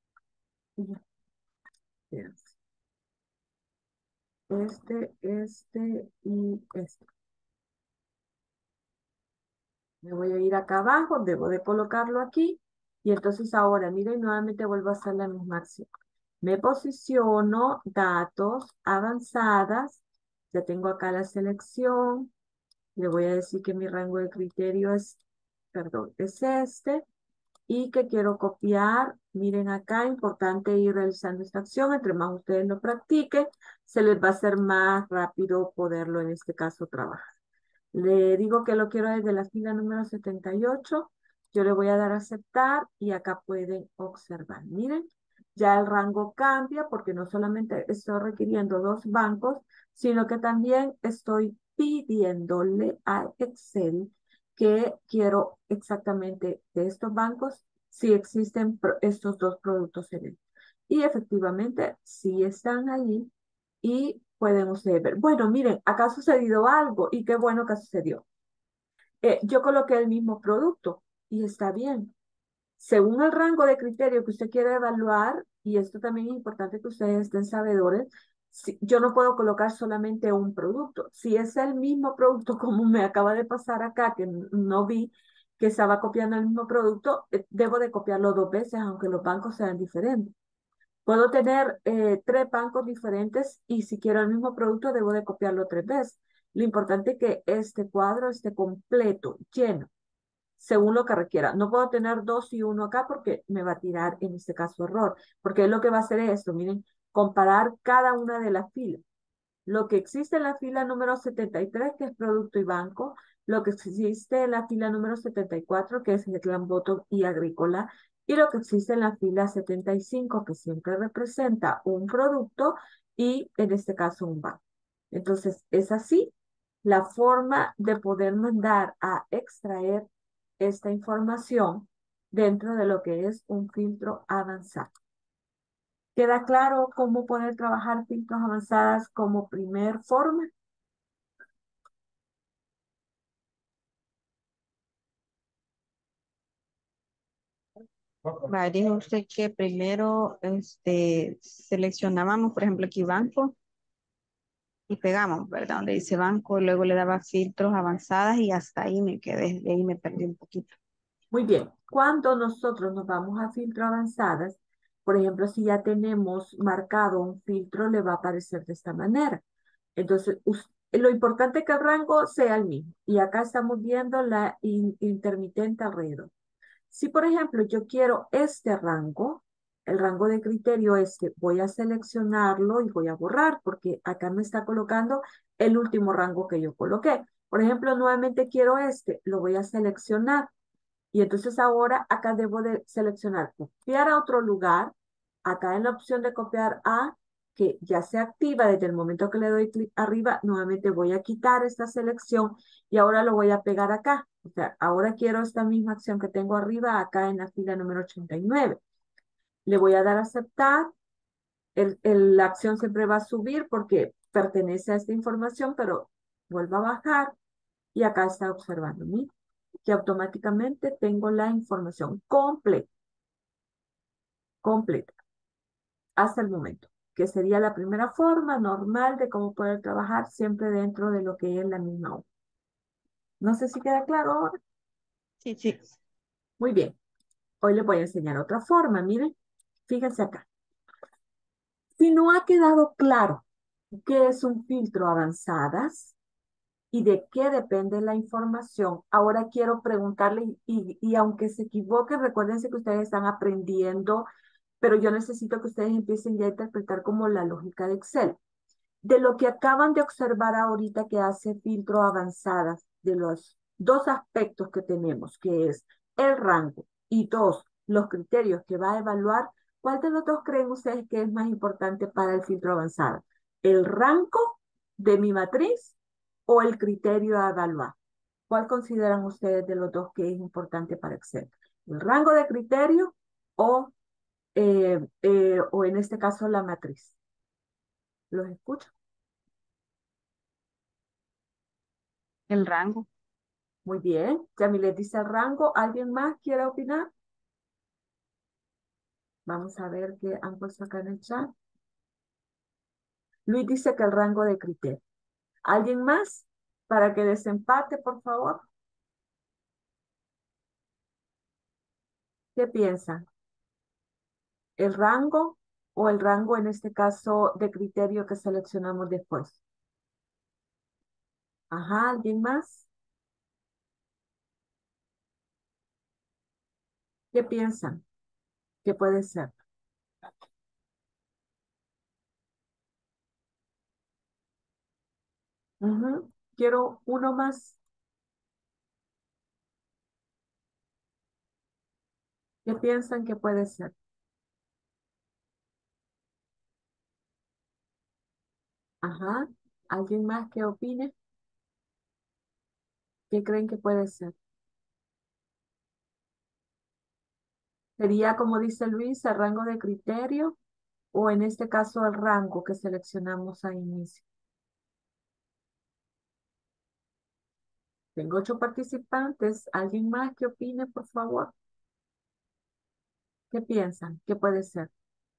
Este, este y este. Me voy a ir acá abajo, debo de colocarlo aquí. Y entonces ahora, miren, nuevamente vuelvo a hacer la misma acción. Me posiciono, datos, avanzadas. Ya tengo acá la selección. Le voy a decir que mi rango de criterio es, perdón, es este. Y que quiero copiar. Miren acá, importante ir realizando esta acción. Entre más ustedes lo practiquen, se les va a hacer más rápido poderlo en este caso trabajar. Le digo que lo quiero desde la fila número setenta y ocho. Yo le voy a dar a aceptar y acá pueden observar. Miren, ya el rango cambia porque no solamente estoy requiriendo dos bancos, sino que también estoy pidiéndole a Excel que quiero exactamente de estos bancos si existen estos dos productos en él. Y efectivamente, sí están ahí y pueden ustedes ver. Bueno, miren, acá ha sucedido algo y qué bueno que sucedió. Eh, yo coloqué el mismo producto y está bien. Según el rango de criterio que usted quiere evaluar, y esto también es importante que ustedes estén sabedores, si, yo no puedo colocar solamente un producto. Si es el mismo producto, como me acaba de pasar acá, que no vi que estaba copiando el mismo producto, eh, debo de copiarlo dos veces, aunque los bancos sean diferentes. Puedo tener eh, tres bancos diferentes y si quiero el mismo producto debo de copiarlo tres veces. Lo importante es que este cuadro esté completo, lleno, según lo que requiera. No puedo tener dos y uno acá porque me va a tirar en este caso error, porque lo que va a hacer es esto, miren, comparar cada una de las filas. Lo que existe en la fila número setenta y tres, que es producto y banco, lo que existe en la fila número setenta y cuatro, que es Headland Bottom y agrícola, y lo que existe en la fila setenta y cinco, que siempre representa un producto y en este caso un banco. Entonces, es así la forma de poder mandar a extraer esta información dentro de lo que es un filtro avanzado. ¿Queda claro cómo poder trabajar filtros avanzadas como primer forma? Va, dijo usted que primero este, seleccionábamos, por ejemplo, aquí banco y pegamos, ¿verdad? Donde dice banco, luego le daba filtros avanzadas y hasta ahí me quedé, de ahí me perdí un poquito. Muy bien. Cuando nosotros nos vamos a filtro avanzadas, por ejemplo, si ya tenemos marcado un filtro, le va a aparecer de esta manera. Entonces, us- lo importante es que el rango sea el mismo. Y acá estamos viendo la in- intermitente alrededor. Si, por ejemplo, yo quiero este rango, el rango de criterio es que voy a seleccionarlo y voy a borrar porque acá me está colocando el último rango que yo coloqué. Por ejemplo, nuevamente quiero este, lo voy a seleccionar. Y entonces ahora acá debo de seleccionar copiar a otro lugar acá en la opción de copiar A, que ya se activa desde el momento que le doy clic arriba, nuevamente voy a quitar esta selección y ahora lo voy a pegar acá. O sea, ahora quiero esta misma acción que tengo arriba acá en la fila número ochenta y nueve. Le voy a dar a aceptar. El, el- la acción siempre va a subir porque pertenece a esta información, pero vuelvo a bajar y acá está observando, mira, que automáticamente tengo la información completa, completa, hasta el momento, que sería la primera forma normal de cómo poder trabajar siempre dentro de lo que es la misma hoja. No sé si queda claro ahora. Sí, sí. Muy bien. Hoy les voy a enseñar otra forma. Miren, fíjense acá. Si no ha quedado claro qué es un filtro avanzadas y de qué depende la información, ahora quiero preguntarle y, y aunque se equivoquen, recuérdense que ustedes están aprendiendo, pero yo necesito que ustedes empiecen ya a interpretar como la lógica de Excel. De lo que acaban de observar ahorita que hace filtro avanzadas, de los dos aspectos que tenemos, que es el rango y dos, los criterios que va a evaluar, ¿cuál de los dos creen ustedes que es más importante para el filtro avanzado? ¿El rango de mi matriz o el criterio a evaluar? ¿Cuál consideran ustedes de los dos que es importante para Excel? ¿El rango de criterio o, eh, eh, o en este caso la matriz? ¿Los escucho? El rango. Muy bien. Yamilet dice el rango. ¿Alguien más quiere opinar? Vamos a ver qué han puesto acá en el chat. Luis dice que el rango de criterio. ¿Alguien más? Para que desempate, por favor. ¿Qué piensan? ¿El rango o el rango en este caso de criterio que seleccionamos después? Ajá, ¿alguien más? ¿Qué piensan? ¿Qué puede ser? Ujú. Quiero uno más. ¿Qué piensan que puede ser? Ajá. ¿Alguien más que opine? ¿Qué creen que puede ser? Sería, como dice Luis, el rango de criterio o en este caso el rango que seleccionamos a inicio. Tengo ocho participantes. ¿Alguien más que opine, por favor? ¿Qué piensan? ¿Qué puede ser?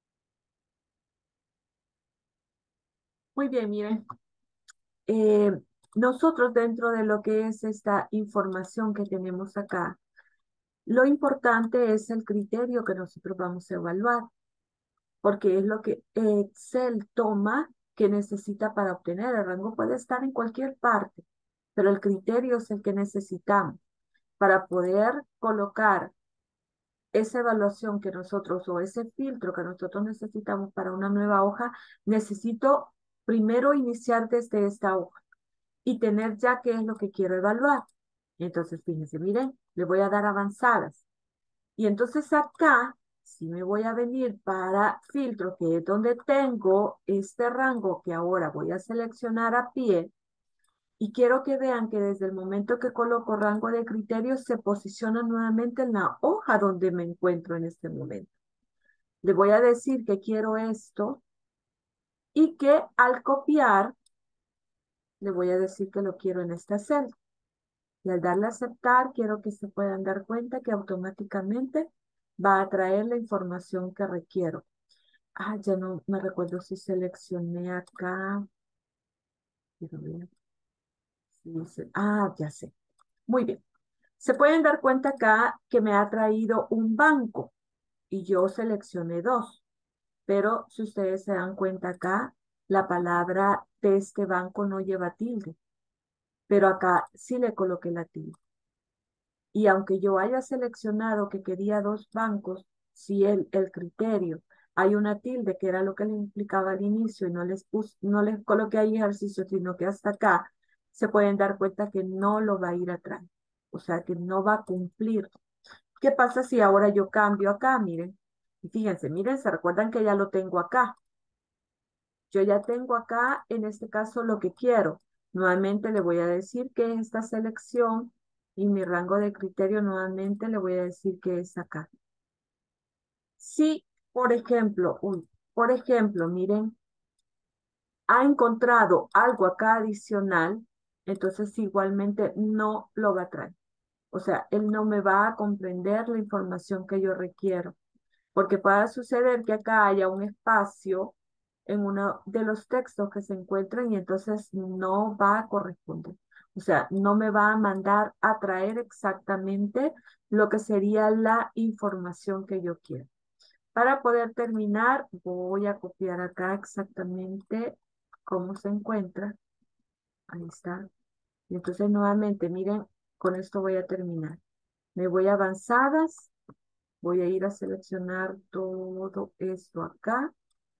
Muy bien, miren. eh, nosotros dentro de lo que es esta información que tenemos acá, lo importante es el criterio que nosotros vamos a evaluar, porque es lo que Excel toma que necesita para obtener. El rango puede estar en cualquier parte, pero el criterio es el que necesitamos para poder colocar esa evaluación que nosotros o ese filtro que nosotros necesitamos para una nueva hoja. Necesito primero iniciar desde esta hoja y tener ya qué es lo que quiero evaluar. Entonces, fíjense, miren, le voy a dar avanzadas. Y entonces acá, si me voy a venir para filtro, que es donde tengo este rango que ahora voy a seleccionar a pie, y quiero que vean que desde el momento que coloco rango de criterios se posiciona nuevamente en la hoja donde me encuentro en este momento. Le voy a decir que quiero esto y que al copiar le voy a decir que lo quiero en esta celda. Y al darle a aceptar, quiero que se puedan dar cuenta que automáticamente va a traer la información que requiero. Ah, ya no me recuerdo si seleccioné acá. Quiero ver si dice- Ah, ya sé. Muy bien. Se pueden dar cuenta acá que me ha traído un banco y yo seleccioné dos. Pero si ustedes se dan cuenta acá, la palabra de este banco no lleva tilde. Pero acá sí le coloqué la tilde. Y aunque yo haya seleccionado que quería dos bancos, si el, el criterio hay una tilde, que era lo que les explicaba al inicio, y no les, puse, no les coloqué ahí ejercicio, sino que hasta acá, se pueden dar cuenta que no lo va a ir atrás. O sea, que no va a cumplir. ¿Qué pasa si ahora yo cambio acá? Miren, Y fíjense, miren, se recuerdan que ya lo tengo acá. Yo ya tengo acá, en este caso, lo que quiero. Nuevamente le voy a decir que es esta selección y mi rango de criterio nuevamente le voy a decir que es acá. Si, por ejemplo, uy, por ejemplo, miren, ha encontrado algo acá adicional, entonces igualmente no lo va a traer. O sea, él no me va a comprender la información que yo requiero, porque puede suceder que acá haya un espacio en uno de los textos que se encuentran y entonces no va a corresponder. O sea, no me va a mandar a traer exactamente lo que sería la información que yo quiero. Para poder terminar, voy a copiar acá exactamente cómo se encuentra. Ahí está. Y entonces nuevamente, miren, con esto voy a terminar. Me voy a avanzadas, voy a ir a seleccionar todo esto acá.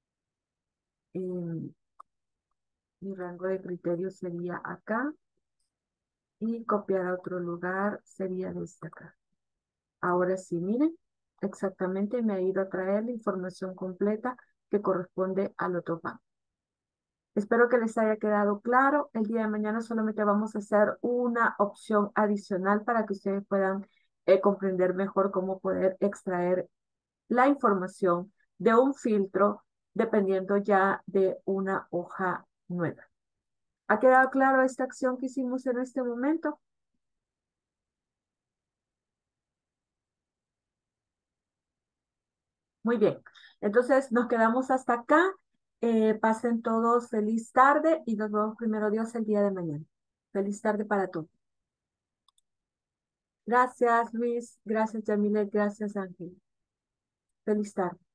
em, Mi rango de criterio sería acá y copiar a otro lugar sería desde acá. Ahora sí, miren, exactamente me ha ido a traer la información completa que corresponde al otro banco. Espero que les haya quedado claro. El día de mañana solamente vamos a hacer una opción adicional para que ustedes puedan eh, comprender mejor cómo poder extraer la información de un filtro dependiendo ya de una hoja nueva. ¿Ha quedado claro esta acción que hicimos en este momento? Muy bien. Entonces nos quedamos hasta acá. Eh, pasen todos feliz tarde y nos vemos primero Dios el día de mañana. Feliz tarde para todos. Gracias, Luis. Gracias, Yamilet. Gracias, Ángel. Feliz tarde.